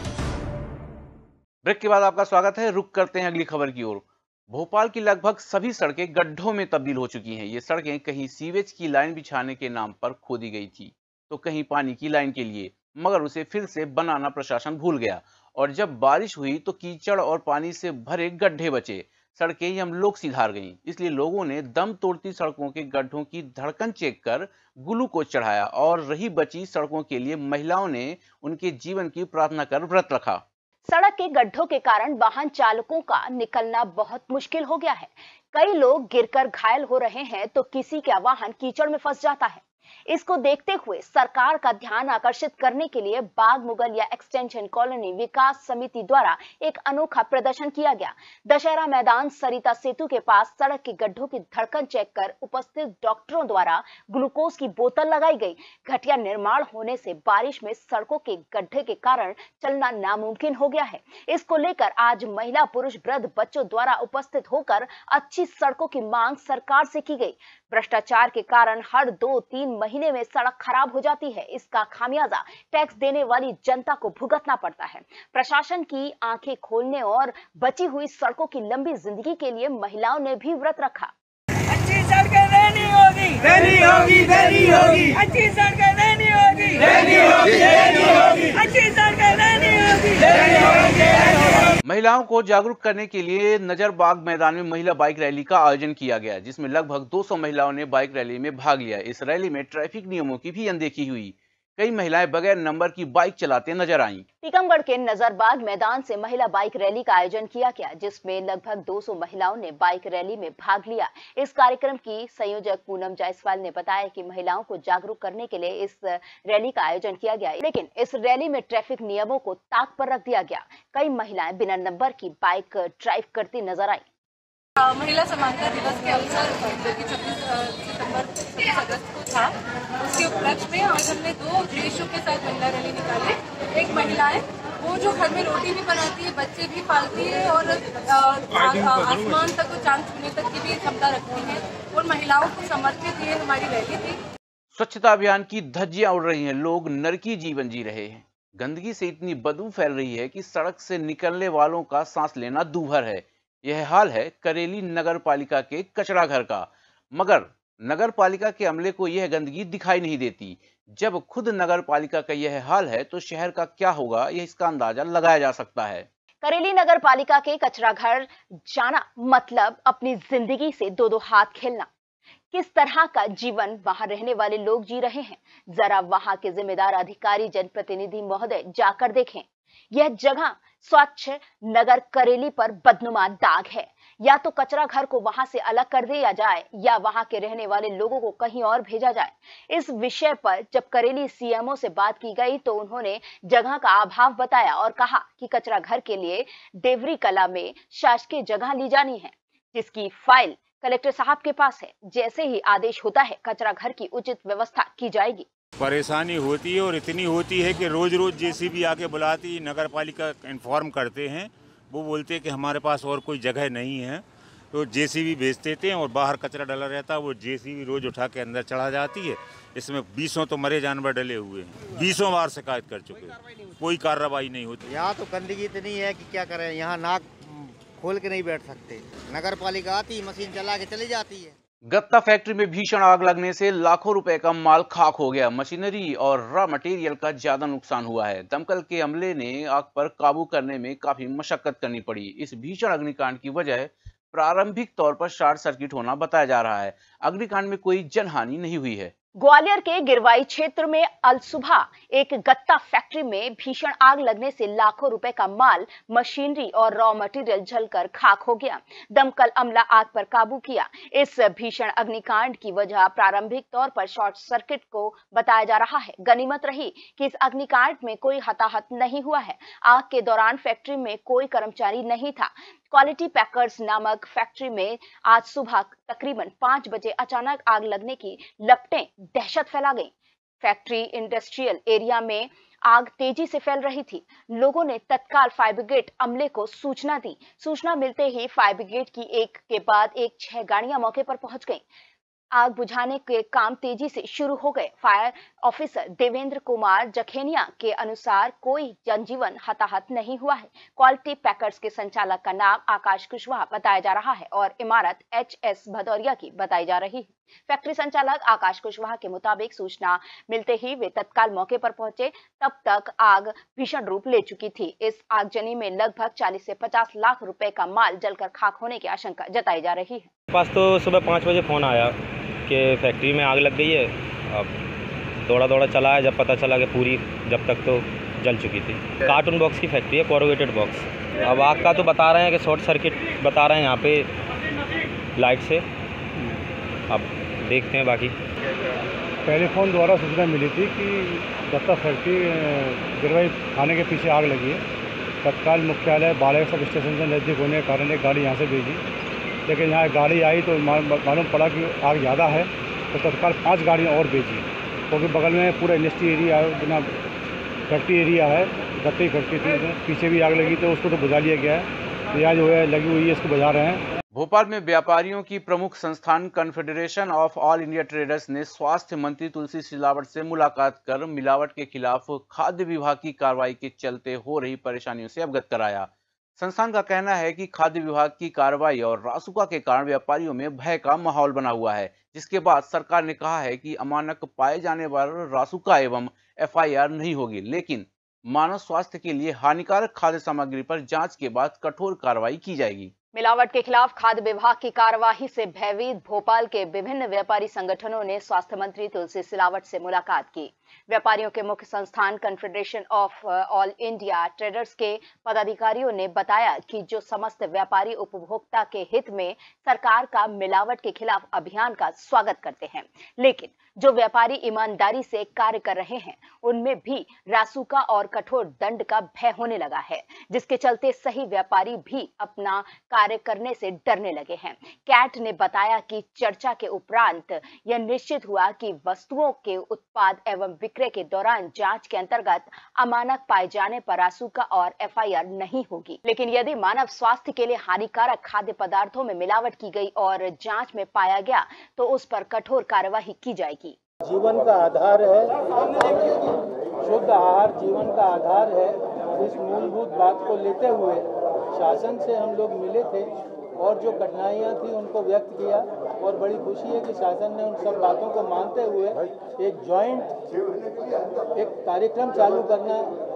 ब्रेक के बाद आपका स्वागत है। रुक करते हैं अगली खबर की ओर। भोपाल की लगभग सभी सड़कें गड्ढों में तब्दील हो चुकी हैं। ये सड़कें कहीं सीवेज की लाइन बिछाने के नाम पर खोदी गई थी तो कहीं पानी की लाइन के लिए, मगर उसे फिर से बनाना प्रशासन भूल गया और जब बारिश हुई तो कीचड़ और पानी से भरे गड्ढे बचे। सड़कें यमलोक सिधार गईं। इसलिए लोगों ने दम तोड़ती सड़कों के गड्ढों की धड़कन चेक कर ग्लूकोज चढ़ाया और रही बची सड़कों के लिए महिलाओं ने उनके जीवन की प्रार्थना कर व्रत रखा। सड़क के गड्ढों के कारण वाहन चालकों का निकलना बहुत मुश्किल हो गया है। कई लोग गिरकर घायल हो रहे हैं तो किसी का वाहन कीचड़ में फंस जाता है। इसको देखते हुए सरकार का ध्यान आकर्षित करने के लिए बाग मुगलिया एक्सटेंशन कॉलोनी विकास समिति द्वारा एक अनोखा प्रदर्शन किया गया। दशहरा मैदान सरिता सेतु के पास सड़क के गड्ढों की धड़कन चेक कर उपस्थित डॉक्टरों द्वारा ग्लूकोज की बोतल लगाई गई। घटिया निर्माण होने से बारिश में सड़कों के गड्ढे के कारण चलना नामुमकिन हो गया है। इसको लेकर आज महिला, पुरुष, वृद्ध, बच्चों द्वारा उपस्थित होकर अच्छी सड़कों की मांग सरकार से की गई। भ्रष्टाचार के कारण हर 2-3 महीने में सड़क खराब हो जाती है। इसका खामियाजा टैक्स देने वाली जनता को भुगतना पड़ता है। प्रशासन की आंखें खोलने और बची हुई सड़कों की लंबी जिंदगी के लिए महिलाओं ने भी व्रत रखा। अच्छी सड़कें देनी होगी, देनी होगी, देनी होगी। अच्छी सड़कें देनी होगी, देनी होगी, देनी होगी। अच्छी सड़कें देनी होगी, देनी होगी। महिलाओं को जागरूक करने के लिए नजरबाग मैदान में महिला बाइक रैली का आयोजन किया गया, जिसमें लगभग 200 महिलाओं ने बाइक रैली में भाग लिया। इस रैली में ट्रैफिक नियमों की भी अनदेखी हुई। कई महिलाएं बगैर नंबर की बाइक चलाते नजर आईं। टीकमगढ़ के नजरबाग मैदान से महिला बाइक रैली का आयोजन किया गया, जिसमें लगभग 200 महिलाओं ने बाइक रैली में भाग लिया। इस कार्यक्रम की संयोजक पूनम जायसवाल ने बताया कि महिलाओं को जागरूक करने के लिए इस रैली का आयोजन किया गया, लेकिन इस रैली में ट्रैफिक नियमों को ताक पर रख दिया गया। कई महिलाएं बिना नंबर की बाइक ड्राइव करती नजर आई। महिला समानता दिवस के अवसर पर जो कि 26 सितंबर 26 अगस्त को था, उसके उपलक्ष्य में आज हमने 2 उद्देश्यों के साथ महिला रैली निकाली। एक महिलाएं वो जो घर में रोटी भी बनाती है, बच्चे भी पालती है और आसमान तक और चांद छूने तक की भी क्षमता रखती है और महिलाओं को समर्पित ये हमारी रैली थी। स्वच्छता अभियान की धज्जियां उड़ रही हैं, लोग नरकी जीवन जी रहे हैं। गंदगी से इतनी बदबू फैल रही है कि सड़क से निकलने वालों का सांस लेना दूभर है। यह हाल है करेली नगर पालिका के कचरा घर का, मगर नगर पालिका के अमले को यह गंदगी दिखाई नहीं देती। जब खुद नगर पालिका का यह हाल है तो शहर का क्या होगा, यह इसका अंदाजा लगाया जा सकता है। करेली नगर पालिका के कचरा घर जाना मतलब अपनी जिंदगी से दो हाथ खेलना। किस तरह का जीवन वहां रहने वाले लोग जी रहे हैं, जरा वहां के जिम्मेदार अधिकारी जनप्रतिनिधि महोदय जाकर देखें। यह जगह स्वच्छ नगर करेली पर बदनुमा दाग है। या तो कचरा घर को वहां से अलग कर दिया जाए या वहां के रहने वाले लोगों को कहीं और भेजा जाए। इस विषय पर जब करेली सीएमओ से बात की गई तो उन्होंने जगह का अभाव बताया और कहा कि कचरा घर के लिए देवरी कला में शासकीय जगह ली जानी है, जिसकी फाइल कलेक्टर साहब के पास है। जैसे ही आदेश होता है कचरा घर की उचित व्यवस्था की जाएगी। परेशानी होती है और इतनी होती है कि रोज रोज जेसीबी आके बुलाती, नगर पालिका इन्फॉर्म करते हैं, वो बोलते हैं कि हमारे पास और कोई जगह नहीं है, तो जेसीबी भेज देते हैं और बाहर कचरा डला रहता है, वो जेसीबी रोज उठा के अंदर चढ़ा जाती है। इसमें 20 तो मरे जानवर डले हुए हैं, 20 बार शिकायत कर चुके हैं, कोई कार्रवाई नहीं होती। यहाँ तो गंदगी इतनी है कि क्या करें, यहाँ नाक खोल के नहीं बैठ सकते। नगर पालिका आती, मशीन चला के चली जाती है। गत्ता फैक्ट्री में भीषण आग लगने से लाखों रुपए का माल खाक हो गया। मशीनरी और रॉ मटेरियल का ज्यादा नुकसान हुआ है। दमकल के अमले ने आग पर काबू करने में काफी मशक्कत करनी पड़ी। इस भीषण अग्निकांड की वजह प्रारंभिक तौर पर शॉर्ट सर्किट होना बताया जा रहा है। अग्निकांड में कोई जनहानि नहीं हुई है। ग्वालियर के गिरवाई क्षेत्र में अल सुबह एक गत्ता फैक्ट्री में भीषण आग लगने से लाखों रुपए का माल, मशीनरी और रॉ मटेरियल जलकर खाक हो गया। दमकल अमला आग पर काबू किया। इस भीषण अग्निकांड की वजह प्रारंभिक तौर पर शॉर्ट सर्किट को बताया जा रहा है। गनीमत रही कि इस अग्निकांड में कोई हताहत नहीं हुआ है। आग के दौरान फैक्ट्री में कोई कर्मचारी नहीं था। क्वालिटी पैकर्स नामक फैक्ट्री में आज सुबह तकरीबन 5 बजे अचानक आग लगने की लपटें दहशत फैला गई। फैक्ट्री इंडस्ट्रियल एरिया में आग तेजी से फैल रही थी। लोगों ने तत्काल फायर ब्रिगेड अमले को सूचना दी। सूचना मिलते ही फायर ब्रिगेड की एक के बाद एक 6 गाड़ियां मौके पर पहुंच गईं। आग बुझाने के काम तेजी से शुरू हो गए। फायर ऑफिसर देवेंद्र कुमार जखेनिया के अनुसार कोई जनजीवन हताहत नहीं हुआ है। क्वालिटी पैकर्स के संचालक का नाम आकाश कुशवाहा बताया जा रहा है और इमारत HS भदौरिया की बताई जा रही है। फैक्ट्री संचालक आकाश कुशवाहा के मुताबिक सूचना मिलते ही वे तत्काल मौके पर पहुंचे। तब तक आग भीषण रूप ले चुकी थी। इस आगजनी में लगभग 40 से 50 लाख रुपए का माल जलकर खाक होने की आशंका जताई जा रही है। पास तो सुबह 5 बजे फोन आया कि फैक्ट्री में आग लग गई है। अब दौड़ा चला है, जब पता चला कि पूरी जब तक तो जल चुकी थी। कार्टून बॉक्स की फैक्ट्री है, कोरुगेटेड बॉक्स। अब आग का तो बता रहे हैं कि शॉर्ट सर्किट बता रहे हैं यहाँ पे लाइट से। अब देखते हैं बाकी। टेलीफोन द्वारा सूचना मिली थी कि गत्ता फैक्ट्री गिरवाई थाने के पीछे आग लगी है। तत्काल मुख्यालय बाड़े सब स्टेशन से नज़दीक होने के कारण एक गाड़ी यहाँ से भेजी, लेकिन यहाँ गाड़ी आई तो मालूम पड़ा कि आग ज़्यादा है, तो तत्काल 5 गाड़ियाँ और भेजी, क्योंकि बगल में पूरा इंडस्ट्री एरिया है, बिना फैक्ट्री एरिया है, गत्ते की फैक्ट्री थी, पीछे भी आग लगी तो उसको तो बुझा लिया गया है। यहाँ जो है लगी हुई है, इसको बुझा रहे हैं। भोपाल में व्यापारियों की प्रमुख संस्थान Confederation of All India Traders ने स्वास्थ्य मंत्री तुलसी सिलावट से मुलाकात कर मिलावट के खिलाफ खाद्य विभाग की कार्रवाई के चलते हो रही परेशानियों से अवगत कराया। संस्थान का कहना है कि खाद्य विभाग की कार्रवाई और रासुका के कारण व्यापारियों में भय का माहौल बना हुआ है, जिसके बाद सरकार ने कहा है कि अमानक पाए जाने पर रासुका एवं FIR नहीं होगी, लेकिन मानव स्वास्थ्य के लिए हानिकारक खाद्य सामग्री पर जांच के बाद कठोर कार्रवाई की जाएगी। मिलावट के खिलाफ खाद्य विभाग की कार्यवाही से भयभीत भोपाल के विभिन्न व्यापारी संगठनों ने स्वास्थ्य मंत्री तुलसी सिलावट से मुलाकात की। व्यापारियों के मुख्य संस्थान Confederation of All India Traders के पदाधिकारियों ने बताया कि जो समस्त व्यापारी उपभोक्ता के हित में सरकार का मिलावट के खिलाफ अभियान का स्वागत करते हैं, लेकिन जो व्यापारी ईमानदारी से कार्य कर रहे हैं उनमें भी रासुका और कठोर दंड का भय होने लगा है, जिसके चलते सही व्यापारी भी अपना कार्य करने से डरने लगे हैं। कैट ने बताया कि चर्चा के उपरांत यह निश्चित हुआ कि वस्तुओं के उत्पाद एवं विक्रय के दौरान जांच के अंतर्गत अमानक पाए जाने पर आसूका और एफआईआर नहीं होगी, लेकिन यदि मानव स्वास्थ्य के लिए हानिकारक खाद्य पदार्थों में मिलावट की गई और जांच में पाया गया तो उस पर कठोर कार्यवाही की जाएगी। जीवन का आधार है, शुद्ध आहार जीवन का आधार है। इस मूलभूत बात को लेते हुए शासन से हम लोग मिले थे और जो कठिनाइयां थी उनको व्यक्त किया और बड़ी खुशी है कि शासन ने उन सब बातों को मानते हुए एक जॉइंट एक कार्यक्रम चालू करना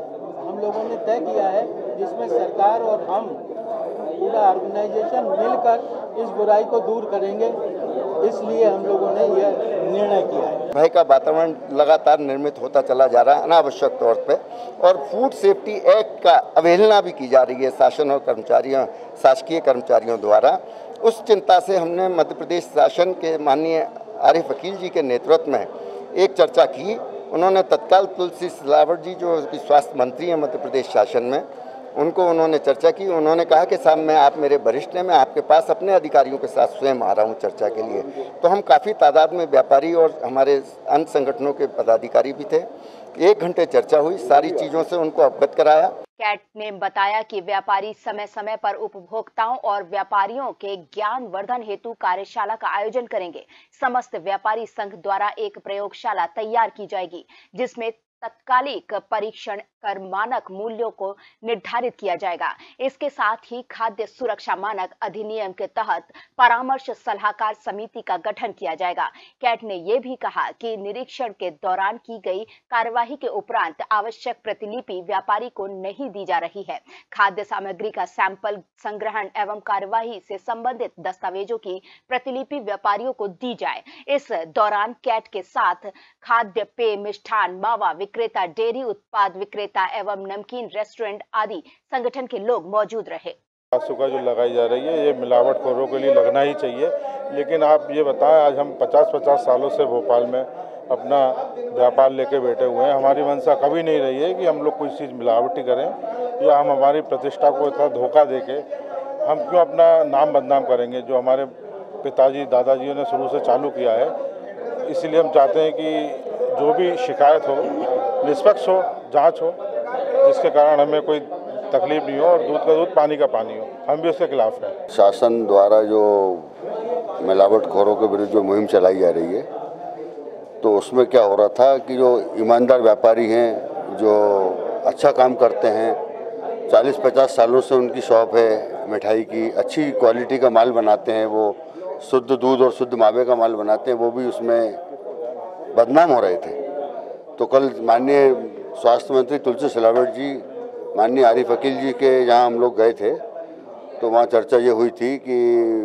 हम लोगों ने तय किया है, जिसमें सरकार और हम पूरा ऑर्गेनाइजेशन मिलकर इस बुराई को दूर करेंगे। इसलिए हम लोगों ने यह निर्णय किया है। भय का वातावरण लगातार निर्मित होता चला जा रहा है अनावश्यक तौर पे, और फूड सेफ्टी एक्ट का अवहेलना भी की जा रही है शासन और कर्मचारियों, शासकीय कर्मचारियों द्वारा। उस चिंता से हमने मध्य प्रदेश शासन के माननीय आरिफ अकील जी के नेतृत्व में एक चर्चा की। उन्होंने तत्काल तुलसी सिलावट जी जो स्वास्थ्य मंत्री हैं मध्य प्रदेश शासन में, उनको उन्होंने चर्चा की। उन्होंने कहा कि साहब मैं आप मेरे वरिष्ठ हैं, मैं आपके पास अपने अधिकारियों के साथ स्वयं आ रहा हूं चर्चा के लिए। तो हम काफ़ी तादाद में व्यापारी और हमारे अन्य संगठनों के पदाधिकारी भी थे। 1 घंटे चर्चा हुई, सारी चीज़ों से उनको अवगत कराया। कैट ने बताया कि व्यापारी समय समय पर उपभोक्ताओं और व्यापारियों के ज्ञान वर्धन हेतु कार्यशाला का आयोजन करेंगे। समस्त व्यापारी संघ द्वारा एक प्रयोगशाला तैयार की जाएगी, जिसमें तत्कालिक परीक्षण कर मानक मूल्यों को निर्धारित किया जाएगा। इसके साथ ही खाद्य सुरक्षा मानक अधिनियम के तहत परामर्श सलाहकार समिति का गठन किया जाएगा। कैट ने यह भी कहा कि निरीक्षण के दौरान की गई कार्यवाही के उपरांत आवश्यक प्रतिलिपि व्यापारी को नहीं दी जा रही है। खाद्य सामग्री का सैंपल संग्रहण एवं कार्यवाही से संबंधित दस्तावेजों की प्रतिलिपि व्यापारियों को दी जाए। इस दौरान कैट के साथ खाद्य पेय, मिष्ठान, मावा विक्रेता, डेयरी उत्पाद विक्रेता एवं नमकीन रेस्टोरेंट आदि संगठन के लोग मौजूद रहे। आसूका जो लगाई जा रही है ये मिलावटखोरों के लिए लगना ही चाहिए, लेकिन आप ये बताएं आज हम 50-50 सालों से भोपाल में अपना व्यापार लेके बैठे हुए हैं। हमारी मंशा कभी नहीं रही है कि हम लोग कोई चीज़ मिलावटी करें या हम हमारी प्रतिष्ठा को इतना धोखा देके हम क्यों अपना नाम बदनाम करेंगे, जो हमारे पिताजी दादाजियों ने शुरू से चालू किया है। इसलिए हम चाहते हैं कि जो भी शिकायत हो निष्पक्ष हो, जांच हो, जिसके कारण हमें कोई तकलीफ नहीं हो और दूध का दूध पानी का पानी हो। हम भी उसके खिलाफ हैं। शासन द्वारा जो मिलावटखोरों के विरुद्ध जो मुहिम चलाई जा रही है, तो उसमें क्या हो रहा था कि जो ईमानदार व्यापारी हैं, जो अच्छा काम करते हैं, 40-50 सालों से उनकी शॉप है मिठाई की, अच्छी क्वालिटी का माल बनाते हैं, वो शुद्ध दूध और शुद्ध मावे का माल बनाते हैं, वो भी उसमें बदनाम हो रहे थे। तो कल माननीय स्वास्थ्य मंत्री तुलसी सिलावट जी, माननीय आरिफ अकील जी के यहाँ हम लोग गए थे, तो वहाँ चर्चा ये हुई थी कि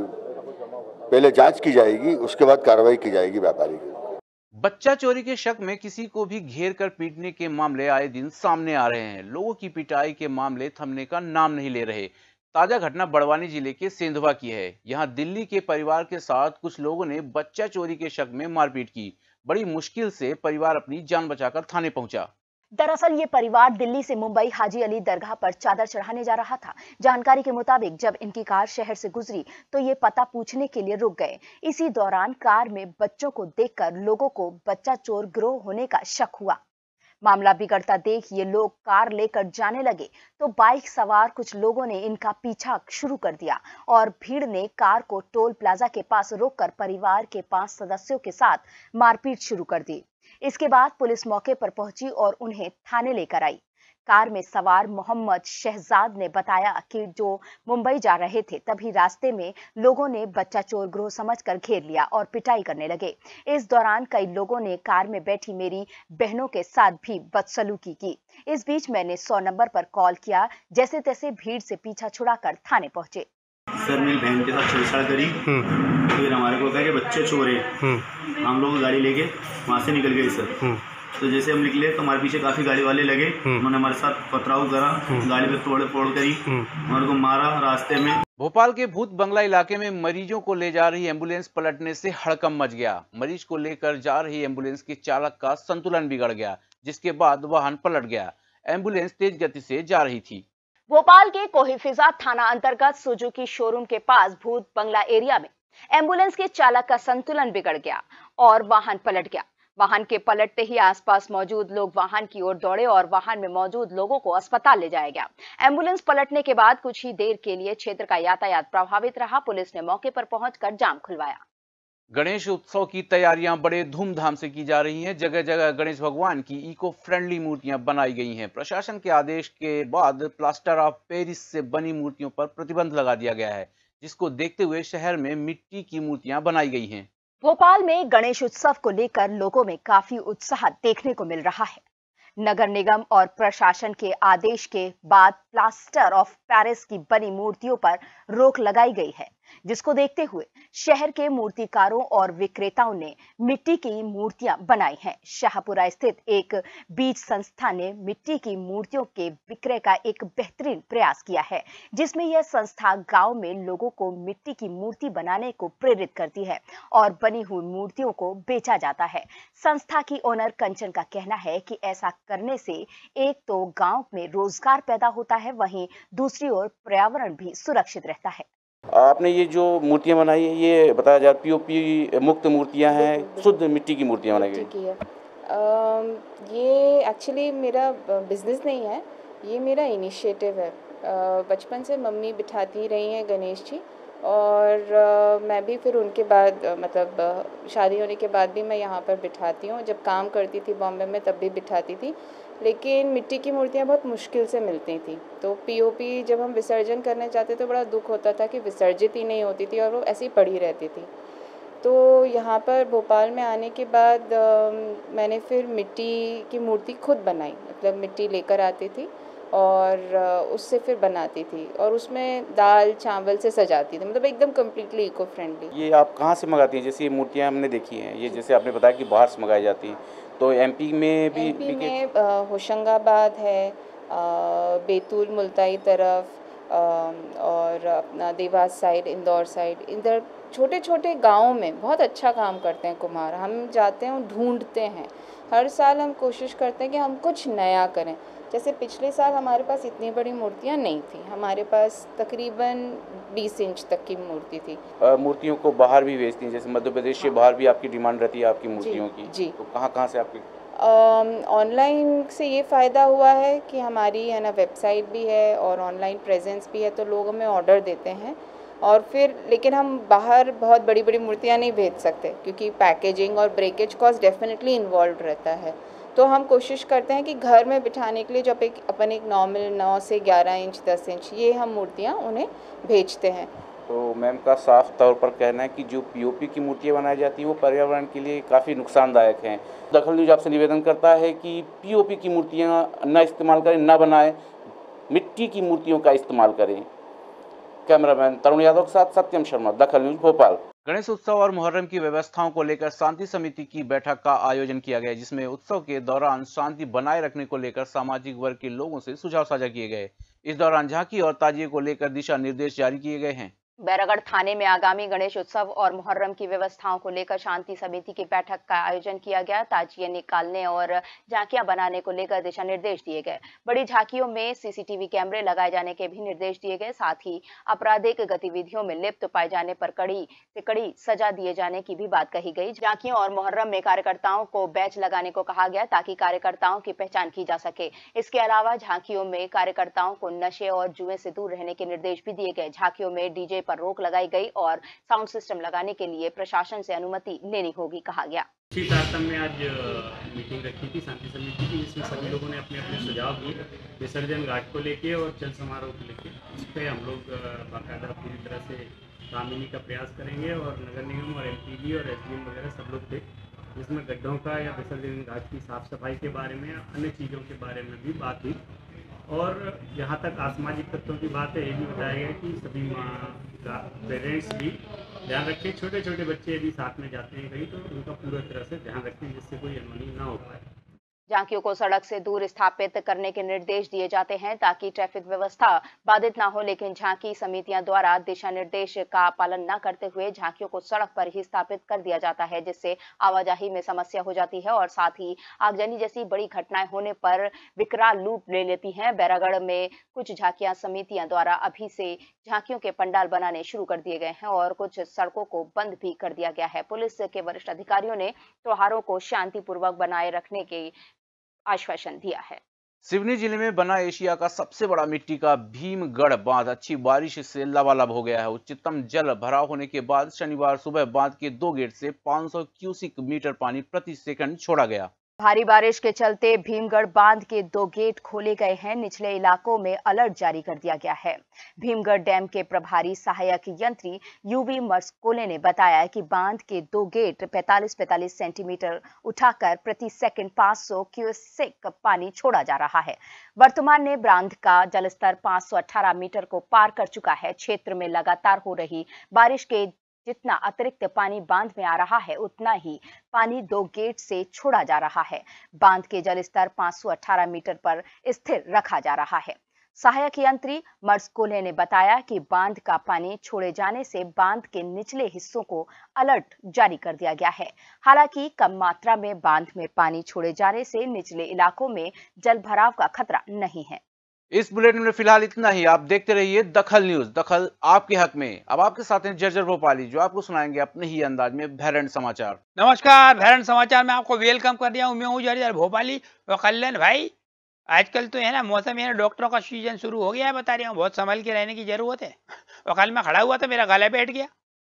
पहले जांच की जाएगी, उसके बाद कार्रवाई की जाएगी व्यापारी की। बच्चा चोरी के शक में किसी को भी घेर कर पीटने के मामले आए दिन सामने आ रहे हैं। लोगों की पिटाई के मामले थमने का नाम नहीं ले रहे। ताजा घटना बड़वानी जिले के सेंधवा की है। यहां दिल्ली के परिवार के साथ कुछ लोगों ने बच्चा चोरी के शक में मारपीट की। बड़ी मुश्किल से परिवार अपनी जान बचाकर थाने पहुंचा। दरअसल ये परिवार दिल्ली से मुंबई हाजी अली दरगाह पर चादर चढ़ाने जा रहा था। जानकारी के मुताबिक जब इनकी कार शहर से गुजरी तो ये पता पूछने के लिए रुक गए। इसी दौरान कार में बच्चों को देखकर लोगों को बच्चा चोर गिरोह होने का शक हुआ। मामला बिगड़ता देख ये लोग कार लेकर जाने लगे तो बाइक सवार कुछ लोगों ने इनका पीछा शुरू कर दिया और भीड़ ने कार को टोल प्लाजा के पास रोककर परिवार के 5 सदस्यों के साथ मारपीट शुरू कर दी। इसके बाद पुलिस मौके पर पहुंची और उन्हें थाने लेकर आई। कार में सवार मोहम्मद शहजाद ने बताया कि जो मुंबई जा रहे थे तभी रास्ते में लोगों ने बच्चा चोर गिरोह समझकर घेर लिया और पिटाई करने लगे। इस दौरान कई लोगों ने कार में बैठी मेरी बहनों के साथ भी बदसलूकी की। इस बीच मैंने 100 नंबर पर कॉल किया। जैसे तैसे भीड़ से पीछा छुड़ाकर थाने पहुंचे। सर मेरी बहन के साथ छेड़छाड़ करी, फिर हमारे को कहा कि बच्चे चोर हैं। हम लोग गाड़ी लेके वहाँ से निकल गए सर। तो जैसे हम निकले तो हमारे पीछे काफी गाड़ी वाले लगे। उन्होंने हमारे साथ पथराव करा, गाड़ी पे तोड़ फोड़ करी, हमारे को मारा रास्ते में। भोपाल के भूत बंगला इलाके में मरीजों को ले जा रही एम्बुलेंस पलटने से हड़कंप मच गया। मरीज को लेकर जा रही एम्बुलेंस के चालक का संतुलन बिगड़ गया, जिसके बाद वाहन पलट गया। एम्बुलेंस तेज गति से जा रही थी। भोपाल के कोहिफिजा थाना अंतर्गत सुजुकी शोरूम के पास भूत बंगला एरिया में एम्बुलेंस के चालक का संतुलन बिगड़ गया और वाहन पलट गया। वाहन के पलटते ही आसपास मौजूद लोग वाहन की ओर दौड़े और वाहन में मौजूद लोगों को अस्पताल ले जाया गया। एम्बुलेंस पलटने के बाद कुछ ही देर के लिए क्षेत्र का यातायात प्रभावित रहा। पुलिस ने मौके पर पहुंचकर जाम खुलवाया। गणेश उत्सव की तैयारियां बड़े धूमधाम से की जा रही हैं। जगह जगह गणेश भगवान की इको फ्रेंडली मूर्तियां बनाई गई हैं। प्रशासन के आदेश के बाद प्लास्टर ऑफ पेरिस से बनी मूर्तियों पर प्रतिबंध लगा दिया गया है, जिसको देखते हुए शहर में मिट्टी की मूर्तियां बनाई गई हैं। भोपाल में गणेश उत्सव को लेकर लोगों में काफी उत्साह देखने को मिल रहा है। नगर निगम और प्रशासन के आदेश के बाद प्लास्टर ऑफ पेरिस की बनी मूर्तियों पर रोक लगाई गई है, जिसको देखते हुए शहर के मूर्तिकारों और विक्रेताओं ने मिट्टी की मूर्तियां बनाई हैं। शाहपुरा स्थित एक बीज संस्था ने मिट्टी की मूर्तियों के विक्रय का एक बेहतरीन प्रयास किया है, जिसमें यह संस्था गांव में लोगों को मिट्टी की मूर्ति बनाने को प्रेरित करती है और बनी हुई मूर्तियों को बेचा जाता है। संस्था की ओनर कंचन का कहना है कि ऐसा करने से एक तो गांव में रोजगार पैदा होता है, वहीं दूसरी ओर पर्यावरण भी सुरक्षित रहता है। आपने ये जो मूर्तियां बनाई है, ये बताया जा पीओपी मुक्त मूर्तियां हैं, शुद्ध मिट्टी की मूर्तियां बनाई गई है। ये एक्चुअली मेरा बिजनेस नहीं है, ये मेरा इनिशिएटिव है। बचपन से मम्मी बिठाती रही हैं गणेश जी, और मैं भी फिर उनके बाद मतलब शादी होने के बाद भी मैं यहाँ पर बिठाती हूँ। जब काम करती थी बॉम्बे में तब भी बिठाती थी, लेकिन मिट्टी की मूर्तियाँ बहुत मुश्किल से मिलती थी। तो पीओपी जब हम विसर्जन करने जाते तो बड़ा दुख होता था कि विसर्जित ही नहीं होती थी और वो ऐसी पड़ी रहती थी। तो यहाँ पर भोपाल में आने के बाद मैंने फिर मिट्टी की मूर्ति खुद बनाई, मतलब मिट्टी लेकर आती थी और उससे फिर बनाती थी और उसमें दाल चावल से सजाती थी, मतलब एकदम कम्प्लीटली इको फ्रेंडली। ये आप कहाँ से मंगाती हैं? जैसे ये मूर्तियाँ हमने देखी हैं, ये जैसे आपने बताया कि बाहर से मंगाई जाती हैं, तो एमपी में भी? एमपी में होशंगाबाद है, बैतूल मुल्ताई तरफ और अपना देवास साइड, इंदौर साइड, इधर छोटे छोटे गाँवों में बहुत अच्छा काम करते हैं कुम्हार। हम जाते हैं, ढूंढते हैं, हर साल हम कोशिश करते हैं कि हम कुछ नया करें। जैसे पिछले साल हमारे पास इतनी बड़ी मूर्तियाँ नहीं थी, हमारे पास तकरीबन 20 इंच तक की मूर्ति थी। मूर्तियों को बाहर भी भेजती हैं, जैसे मध्य प्रदेश से बाहर भी आपकी डिमांड रहती है आपकी मूर्तियों की? जी। तो कहाँ से आपकी? ऑनलाइन से ये फ़ायदा हुआ है कि हमारी है ना वेबसाइट भी है और ऑनलाइन प्रेजेंस भी है, तो लोग हमें ऑर्डर देते हैं और फिर, लेकिन हम बाहर बहुत बड़ी बड़ी मूर्तियाँ नहीं भेज सकते क्योंकि पैकेजिंग और ब्रेकेज कॉस्ट डेफिनेटली इन्वॉल्व रहता है। तो हम कोशिश करते हैं कि घर में बिठाने के लिए जो अपन एक नॉर्मल 9 से 11 इंच 10 इंच ये हम मूर्तियाँ उन्हें भेजते हैं। तो मैम का साफ तौर पर कहना है कि जो पीओपी की मूर्तियाँ बनाई जाती हैं वो पर्यावरण के लिए काफ़ी नुकसानदायक हैं। दखल न्यूज आपसे निवेदन करता है कि पीओपी की मूर्तियाँ न इस्तेमाल करें, न बनाएं, मिट्टी की मूर्तियों का इस्तेमाल करें। कैमरामैन तरुण यादव के साथ सत्यम शर्मा, दखल न्यूज भोपाल। गणेश उत्सव और मुहर्रम की व्यवस्थाओं को लेकर शांति समिति की बैठक का आयोजन किया गया, जिसमें उत्सव के दौरान शांति बनाए रखने को लेकर सामाजिक वर्ग के लोगों से सुझाव साझा किए गए। इस दौरान झांकी और ताजिए को लेकर दिशा निर्देश जारी किए गए हैं। बैरागढ़ थाने में आगामी गणेश उत्सव और मुहर्रम की व्यवस्थाओं को लेकर शांति समिति की बैठक का आयोजन किया गया। ताजिए निकालने और झांकियां बनाने को लेकर दिशा निर्देश दिए गए। बड़ी झांकियों में सीसीटीवी कैमरे लगाए जाने के भी निर्देश दिए गए। साथ ही आपराधिक गतिविधियों में लिप्त पाए जाने पर कड़ी से कड़ी सजा दिए जाने की भी बात कही गई। झांकियों और मुहर्रम में कार्यकर्ताओं को बैच लगाने को कहा गया ताकि कार्यकर्ताओं की पहचान की जा सके। इसके अलावा झांकियों में कार्यकर्ताओं को नशे और जुए से दूर रहने के निर्देश भी दिए गए। झांकियों में डीजे पर रोक लगाई गई और साउंड सिस्टम लगाने के लिए प्रशासन से अनुमति लेनी होगी, कहा गया। इसी तारतम्य में आज मीटिंग रखी थी शांति समिति की, जिसमें सभी लोगों ने अपने अपने सुझाव दिए विसर्जन घाट को लेके और चल समारोह को लेके। इस पर हम लोग बाकायदा पूरी तरह से तामीनी का प्रयास करेंगे और नगर निगम और एमपीडी और एसडीएम वगैरह सब लोग थे, जिसमें गड्ढों का या विसर्जन घाट की साफ सफाई के बारे में, अन्य चीज़ों के बारे में भी बात हुई। और जहाँ तक असामाजिक तत्वों की बात है, ये भी बताया गया कि सभी पेरेंट्स भी ध्यान रखें, छोटे छोटे बच्चे यदि साथ में जाते हैं कहीं तो उनका पूरा तरह से ध्यान रखें जिससे कोई अनहोनी ना हो पाए। झांकियों को सड़क से दूर स्थापित करने के निर्देश दिए जाते हैं ताकि ट्रैफिक व्यवस्था बाधित न हो, लेकिन झांकी समितियां द्वारा दिशा निर्देश का पालन न करते हुए झांकियों को सड़क पर ही स्थापित कर दिया जाता है, जिससे आवाजाही में समस्या हो जाती है और साथ ही आगजनी जैसी बड़ी घटनाएं होने पर विकराल रूप ले लेती हैं। बैरागढ़ में कुछ झांकियां समितियां द्वारा अभी से झांकियों के पंडाल बनाने शुरू कर दिए गए हैं और कुछ सड़कों को बंद भी कर दिया गया है। पुलिस के वरिष्ठ अधिकारियों ने त्योहारों को शांतिपूर्वक बनाए रखने के आश्वासन दिया है। सिवनी जिले में बना एशिया का सबसे बड़ा मिट्टी का भीमगढ़ बांध अच्छी बारिश से लबालब हो गया है। उच्चतम जल भराव होने के बाद शनिवार सुबह बांध के 2 गेट से 500 क्यूसिक मीटर पानी प्रति सेकंड छोड़ा गया। भारी बारिश के चलते भीमगढ़ बांध के 2 गेट खोले गए हैं। निचले इलाकों में अलर्ट जारी कर दिया गया है। भीमगढ़ डैम के प्रभारी सहायक यंत्री यूवी मर्सकोले ने बताया कि बांध के 2 गेट 45-45 सेंटीमीटर उठाकर प्रति सेकंड 500 क्यूसेक पानी छोड़ा जा रहा है। वर्तमान में बांध का जलस्तर 518 मीटर को पार कर चुका है। क्षेत्र में लगातार हो रही बारिश के जितना अतिरिक्त पानी बांध में आ रहा है, उतना ही पानी 2 गेट से छोड़ा जा रहा है। बांध के जलस्तर 518 मीटर पर स्थिर रखा जा रहा है। सहायक यंत्री मर्सकोले ने बताया कि बांध का पानी छोड़े जाने से बांध के निचले हिस्सों को अलर्ट जारी कर दिया गया है। हालांकि कम मात्रा में बांध में पानी छोड़े जाने से निचले इलाकों में जल भराव का खतरा नहीं है। इस बुलेटिन में फिलहाल इतना ही। आप देखते रहिए दखल न्यूज, दखल आपके हक में। अब आपके साथ हैं जर्जर भोपाली, जो आपको सुनाएंगे अपने ही अंदाज में भैरन समाचार। नमस्कार, भैरन समाचार में आपको वेलकम कर दिया हूँ। मैं हूँ जर्जर भोपाली और कल्याण भाई। आजकल तो है ना मौसम है, डॉक्टरों का सीजन शुरू हो गया है, बता रही हूँ। बहुत संभल के रहने की जरूरत है। और कल मैं खड़ा हुआ था, मेरा गला बैठ गया।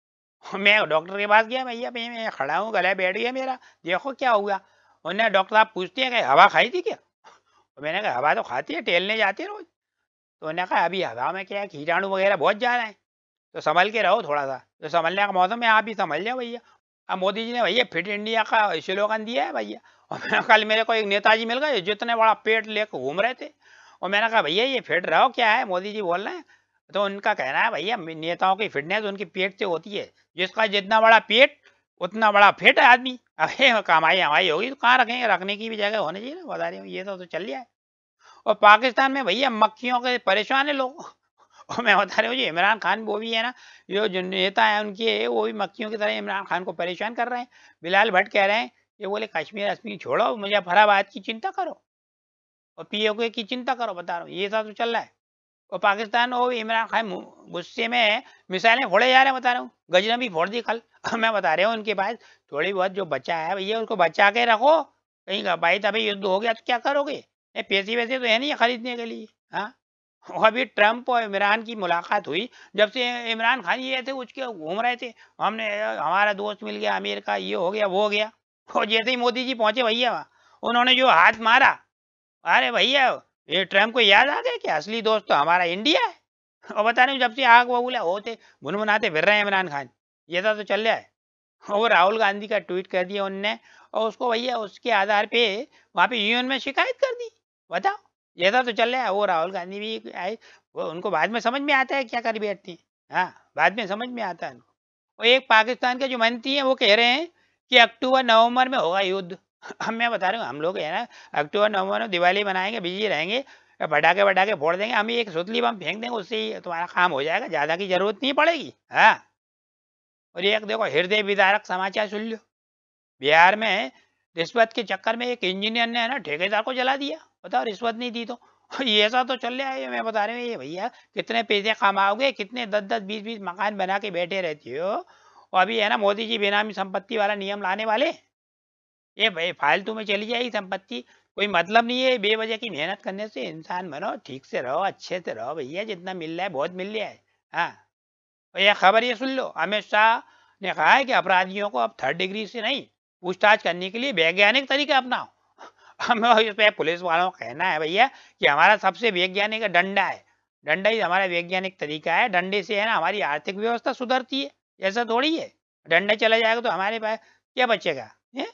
मैं डॉक्टर के पास गया, भैया मैं खड़ा हूँ, गला बैठ गया मेरा, देखो क्या हुआ। उन्होंने डॉक्टर साहब पूछते हैं कि हवा खाई थी क्या? मैंने कहा हवा तो खाती है, टहलने जाती है रोज। तो उन्होंने कहा अभी हवा में क्या है, कीटाणु वगैरह बहुत जा रहे हैं, तो संभल के रहो थोड़ा सा। तो संभलने का मौसम है, आप भी संभल जाओ भैया। अब मोदी जी ने भैया फिट इंडिया का स्लोगन दिया है भैया। और कल मेरे को एक नेताजी मिल गए जितने बड़ा पेट लेकर घूम रहे थे, और मैंने कहा भैया ये फिट रहो क्या है, मोदी जी बोल रहे हैं। तो उनका कहना है भैया नेताओं की फिटनेस उनकी पेट से होती है, जिसका जितना बड़ा पेट उतना बड़ा फिट आदमी। अरे कमाई हमारी होगी तो कहाँ रखेंगे, रखने की भी जगह होनी चाहिए ना, बता रही हूँ। ये तो चल रहा है। और पाकिस्तान में भैया मक्खियों के परेशान है लोग। और मैं बता रही हूँ जी, इमरान खान वो भी है ना, जो नेता है उनके, वो भी मक्खियों की तरह इमरान खान को परेशान कर रहे हैं। बिलाल भट्ट कह रहे हैं, ये बोले कश्मीर छोड़ो, मुजफ्फराबाद की चिंता करो और पीओके की चिंता करो, बता रहा हूँ। ये सब तो चल रहा है। और पाकिस्तान और इमरान खान गुस्से में मिसाइलें फोड़े जा रहे हैं, बता रहा हूँ। गजनबी फोड़ दी कल। मैं बता रहा हूँ उनके पास थोड़ी बहुत जो बचा है भैया, उसको बचा के रखो। कहीं का भाई तभी युद्ध हो गया तो क्या करोगे? पैसे वैसे तो है नहीं खरीदने के लिए। हाँ, अभी ट्रंप और इमरान की मुलाकात हुई, जब से इमरान खान ये थे उसके घूम रहे थे, हमने हमारा दोस्त मिल गया अमेरिका, ये हो गया वो हो गया। और जैसे ही मोदी जी पहुंचे भैया, उन्होंने जो हाथ मारा, अरे भैया ये ट्रंप को याद आ गया कि असली दोस्त तो हमारा इंडिया है। और बता रहे जब से आग बबूला होते भुनभुनाते फिर रहे हैं इमरान खान। ये तो चल रहा है। और राहुल गांधी का ट्वीट कर दिया उनने, और उसको भैया उसके आधार पे वहाँ पे यूएन में शिकायत कर दी। बताओ, ये तो चल रहा है। वो राहुल गांधी भी आए, वो उनको बाद में समझ में आता है क्या कर बैठती है। हाँ, बाद में समझ में आता है उनको। और एक पाकिस्तान के जो मंत्री हैं वो कह रहे हैं कि अक्टूबर नवंबर में होगा युद्ध। हम मैं बता रहा हूँ, हम लोग है ना अक्टूबर नवंबर में दिवाली मनाएंगे, बिजी रहेंगे, पटाखे फोड़ देंगे, हम एक सुतली बम फेंक देंगे, उससे ही तुम्हारा काम हो जाएगा, ज़्यादा की जरूरत नहीं पड़ेगी। हाँ, और एक देखो हृदय विदारक समाचार सुन लो। बिहार में रिश्वत के चक्कर में एक इंजीनियर ने है ना ठेकेदार को जला दिया। बताओ, रिश्वत नहीं दी तो। ये ऐसा तो चल रहा है। मैं बता रही हूँ ये भैया कितने पैसे कमाओगे, कितने 10-10, 20-20 मकान बना के बैठे रहते हो। और अभी है ना मोदी जी बेनामी संपत्ति वाला नियम लाने वाले। ये भाई फालतू में चली जाएगी संपत्ति, कोई मतलब नहीं है। बेवजह की मेहनत करने से इंसान बनो, ठीक से रहो, अच्छे से रहो भैया। जितना मिल रहा है बहुत मिल रहा है। हाँ, और यह खबर ये सुन लो, अमित शाह ने कहा है कि अपराधियों को अब 3rd डिग्री से नहीं पूछताछ करने के लिए वैज्ञानिक तरीके अपनाओ। हमें इस पर पुलिस वालों का कहना है भैया कि हमारा सबसे वैज्ञानिक डंडा है, डंडा ही हमारा वैज्ञानिक तरीका है। डंडे से है ना हमारी आर्थिक व्यवस्था सुधरती है, ऐसा थोड़ी है। डंडा चला जाएगा तो हमारे पास क्या बचेगा?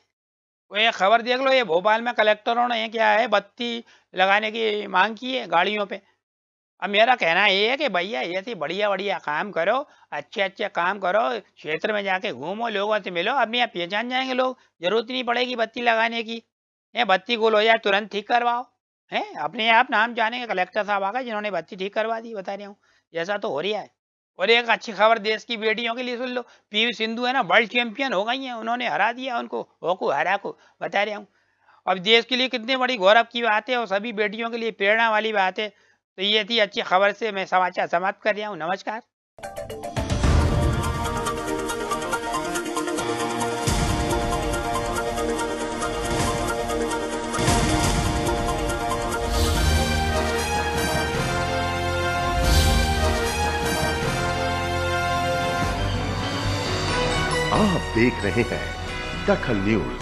वो ये खबर देख लो, ये भोपाल में कलेक्टरों ने क्या है बत्ती लगाने की मांग की है गाड़ियों पे। अब मेरा कहना ये है कि भैया ऐसे बढ़िया बढ़िया काम करो, अच्छे काम करो, क्षेत्र में जाके घूमो, लोगों से मिलो, अपने आप पहचान जाएंगे लोग, जरूरत नहीं पड़ेगी बत्ती लगाने की। ये बत्ती गुल हो जाए तुरंत ठीक करवाओ, है अपने आप नाम जानेंगे कलेक्टर साहब आ गए जिन्होंने बत्ती ठीक करवा दी, बता रहा हूँ जैसा तो हो रहा है। और एक अच्छी खबर देश की बेटियों के लिए सुन लो, पीवी सिंधु है ना वर्ल्ड चैंपियन हो गई हैं, उन्होंने हरा दिया उनको होकू हरा को, बता रहा हूँ। अब देश के लिए कितनी बड़ी गौरव की बात है और सभी बेटियों के लिए प्रेरणा वाली बात है। तो ये थी अच्छी खबर से मैं समाचार समाप्त कर रहा हूँ। नमस्कार। आप देख रहे हैं Dakhal News.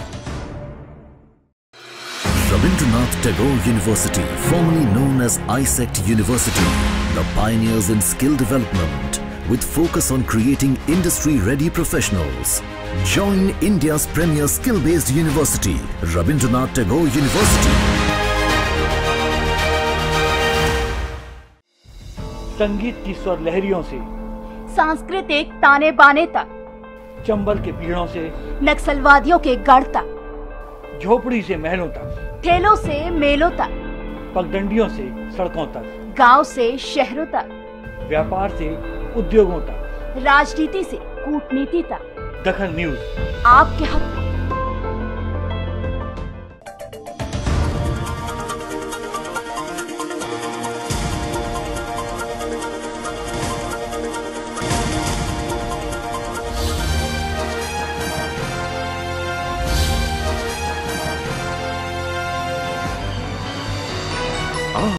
Rabindranath Tagore University, formerly known as ISECT University, the pioneers in skill development with focus on creating industry-ready professionals. Join India's premier skill-based university, Rabindranath Tagore University. संगीत की स्वर लहरियों से सांस्कृतिक ताने बाने तक, चंबल के पीड़ों से नक्सलवादियों के गढ़ तक, झोपड़ी से महलों तक, ठेलों से मेलों तक, पगडंडियों से सड़कों तक, गांव से शहरों तक, व्यापार से उद्योगों तक, राजनीति से कूटनीति तक, दखल न्यूज आपके हक में।